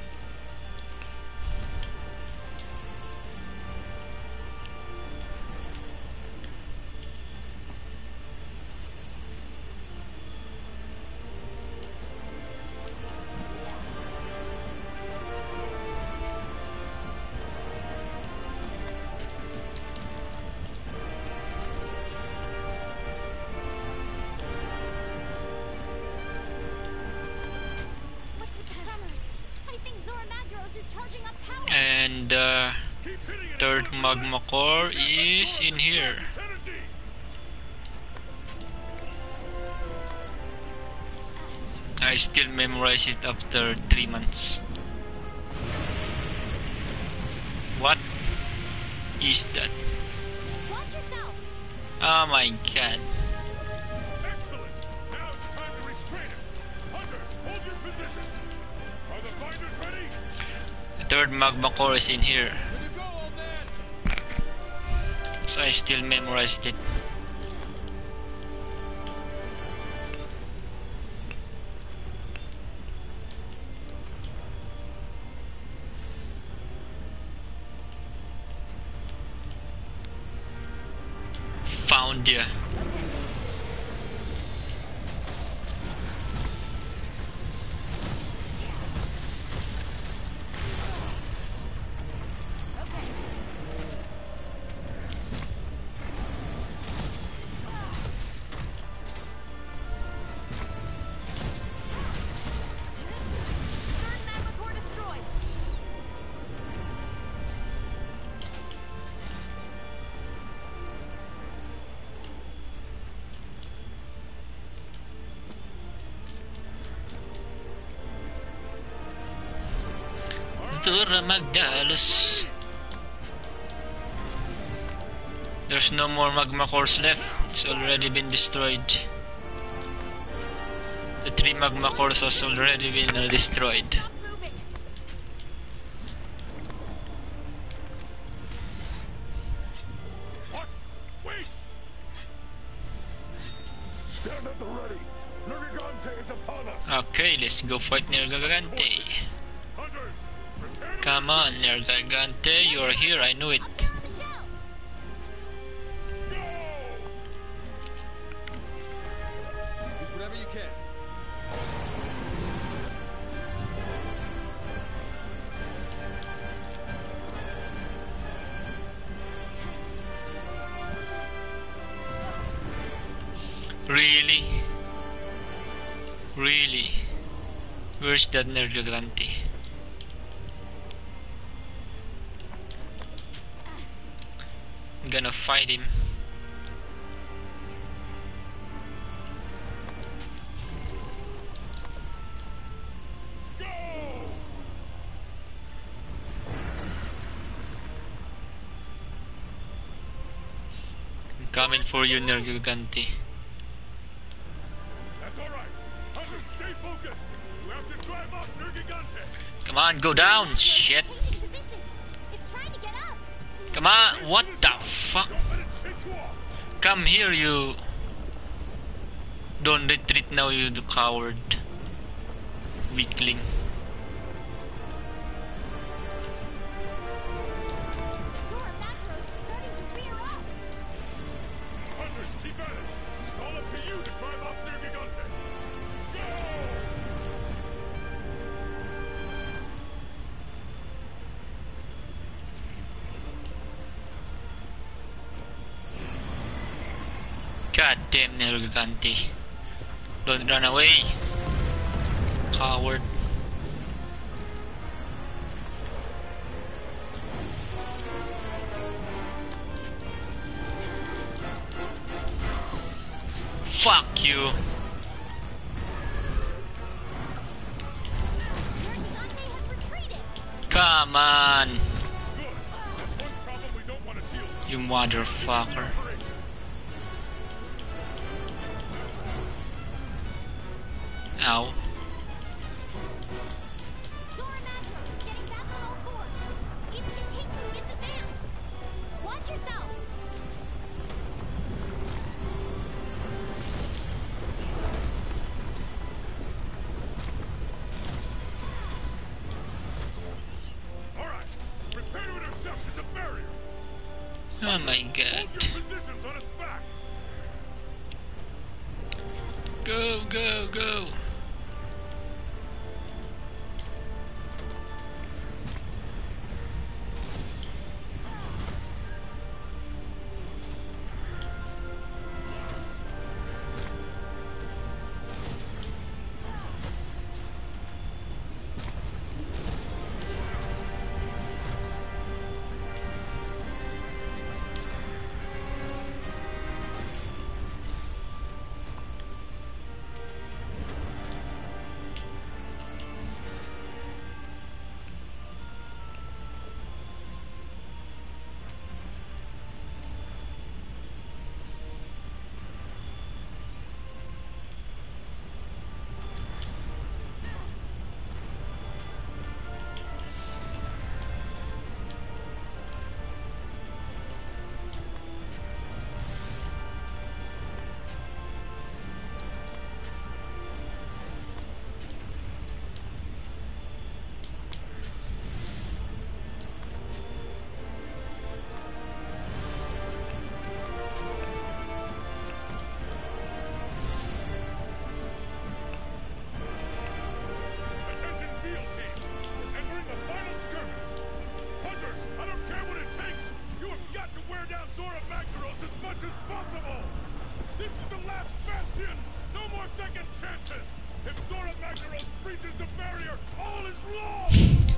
What's with the tremors? I think Zora Magdaros is charging up power. And uh, Keep hitting it. third magma core is in here. Its energy. I still memorize it after three months. What is that? Watch yourself. Oh my god. Excellent. Now it's time to restrain it. Hunters, hold your positions. Are the binders ready? The third magma core is in here. Here you go, old man. So I still memorized it. Found ya. Okay. Third magma core destroyed. Zora Magdalos. There's no more magma cores left. It's already been destroyed. The three magma cores has already been uh, destroyed. Stop moving. What? Wait! Stand at the ready. Nergigante is upon us. Okay, let's go fight Nergigante. Hunters, prepare to Come on, Nergigante, you're here, I knew it. Up there on the shell. go! Use whatever you can. Really? Really? Where's that Nergigante? I'm gonna fight him. Go! I'm coming for you, Nergigante. That's all right. Hunters, stay focused. We have to drive off Nergigante. Come on, go down, shit. Changing position. It's trying to get up. Come on, what the fuck? Don't let it shake you off. Come here, you. Don't retreat now, you the coward. Weakling. Zora Magdaros is starting to rear up. Hunters, keep at it. It's all up to you to drive off Nergigante. God damn, Nergigante. Don't run away. Coward. Fuck you. Your Gigante has retreated. Come on. Good. That's one problem we don't want to deal with. You motherfucker. Ow. Zora Magdaros getting back on all fours. It's continuing its advance. Watch yourself. All right. Prepare to intercept the barrier. Oh my Hold god. your positions on its back. Go, go, go. Attention field team. We're entering the final skirmish. Hunters, I don't care what it takes. You have got to wear down Zora Magdaros as much as possible. This is the last bastion. No more second chances. If Zora Magdaros breaches the barrier, all is lost.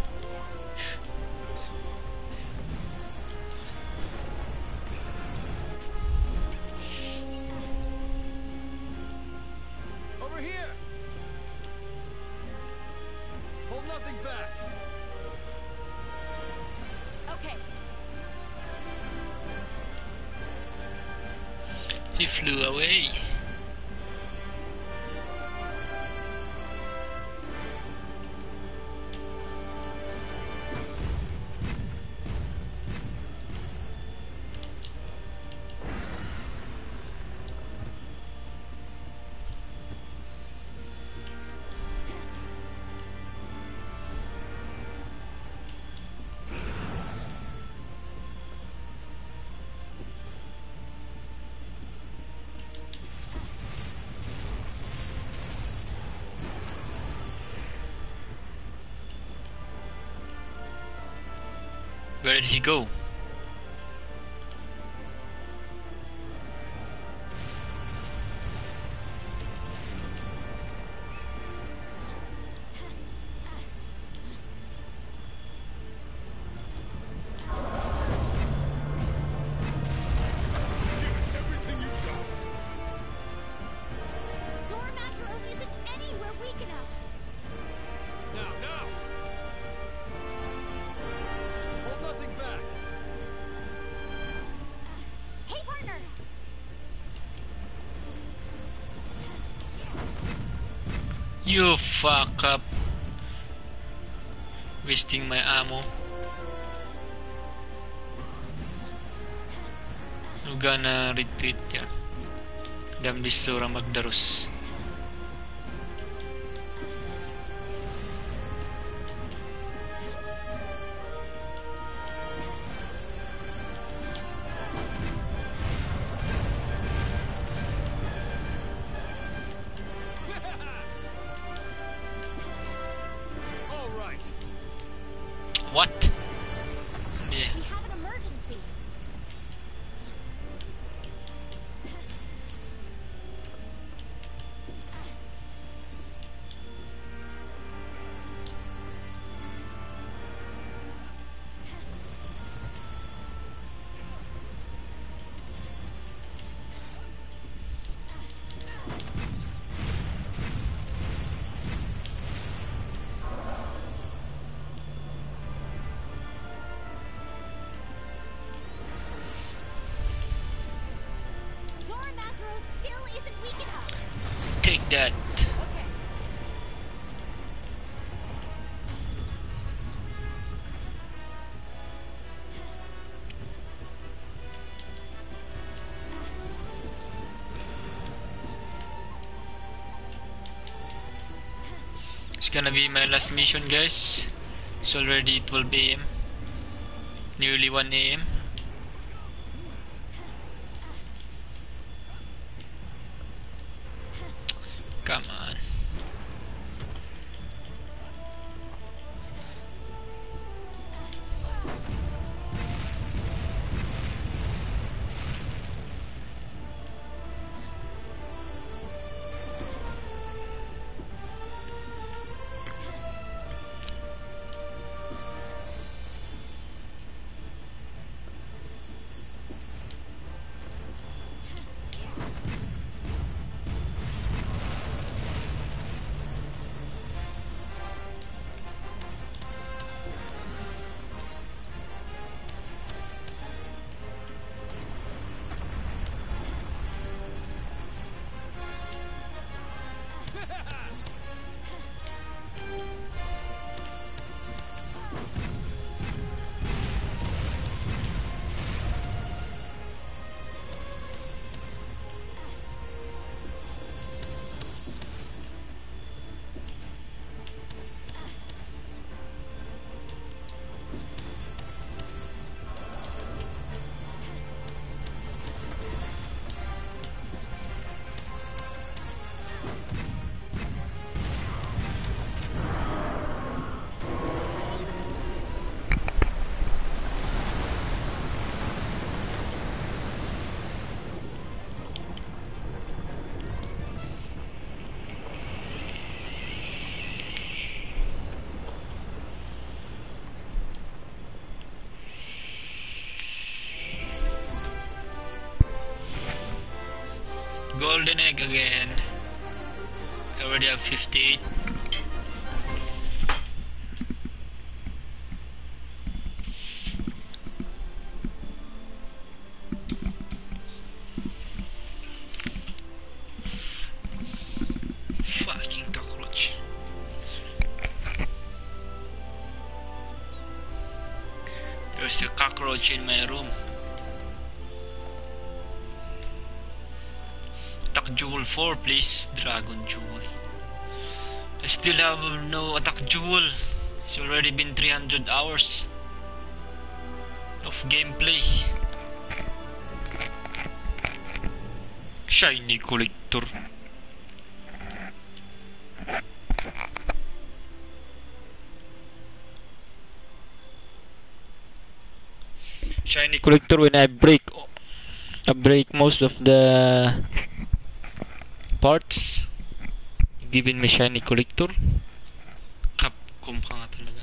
Over here! Hold nothing back! Okay. He flew away. Where did he go? Give it everything you've got. Zora Magdaros isn't anywhere weak enough. Now, now! Hold nothing back! Hey, partner. You fuck up. Wasting my ammo. I'm gonna retreat ya. Damn this Zora Magdaros. All right! What? Yeah. We have an emergency. isn't weak enough. Take that. Okay. It's gonna be my last mission, guys. It's already twelve A M Nearly one A M Come on. Golden egg again. I already have fifty-eight. Fucking cockroach. There's a cockroach in my room. Attack Jewel four, please. Dragon Jewel. I still have no Attack Jewel. It's already been three hundred hours of gameplay. Shiny Collector. Shiny Collector when I break I break most of the parts, given me Shiny Collector. Capcom ka nga talaga.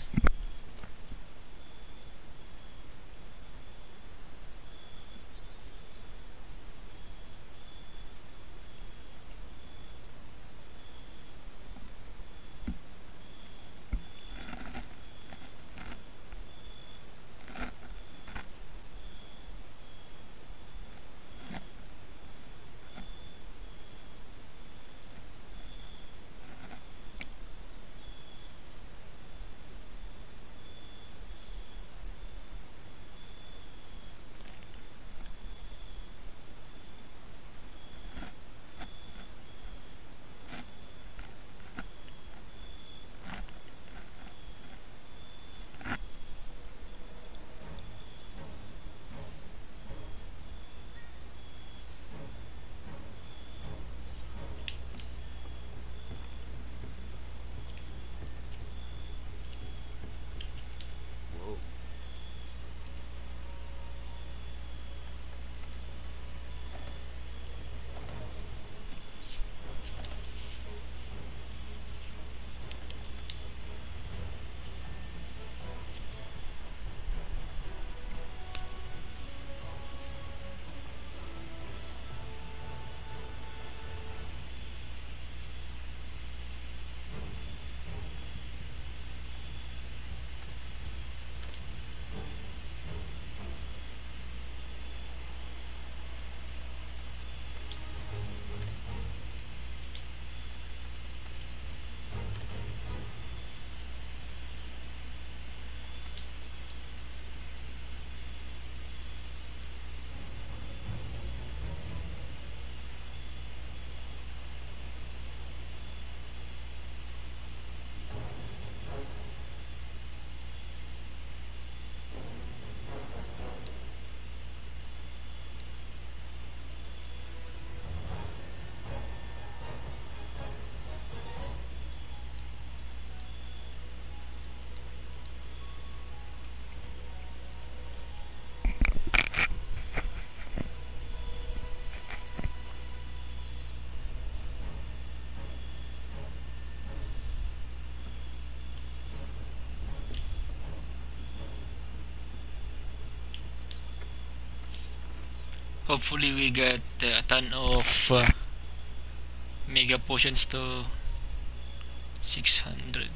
Hopefully we get uh, a ton of uh, mega potions to six hundred.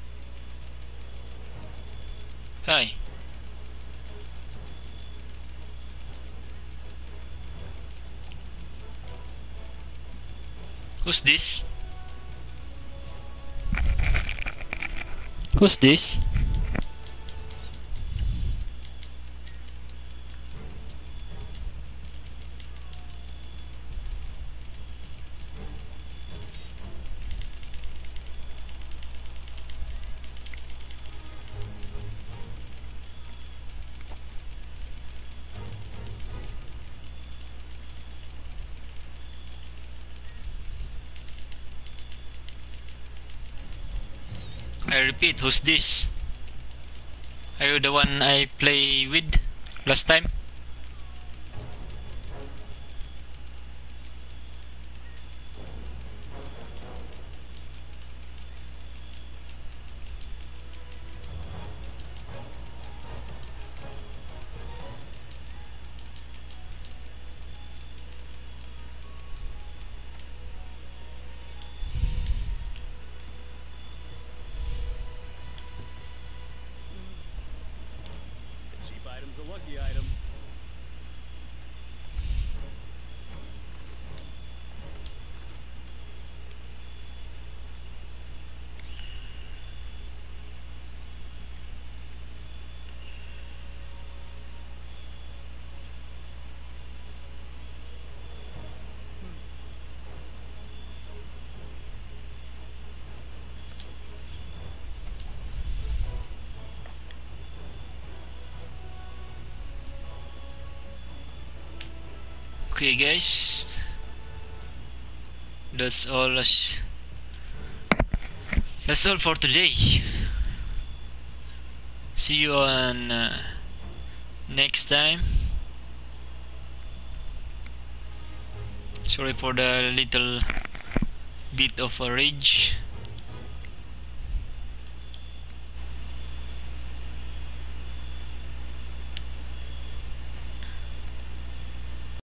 Hi. Who's this? Who's this? I repeat, who's this? Are you the one I play with last time? A cheap item's a lucky item. Okay guys, that's all that's all for today. See you on uh, next time. Sorry for the little bit of a rage.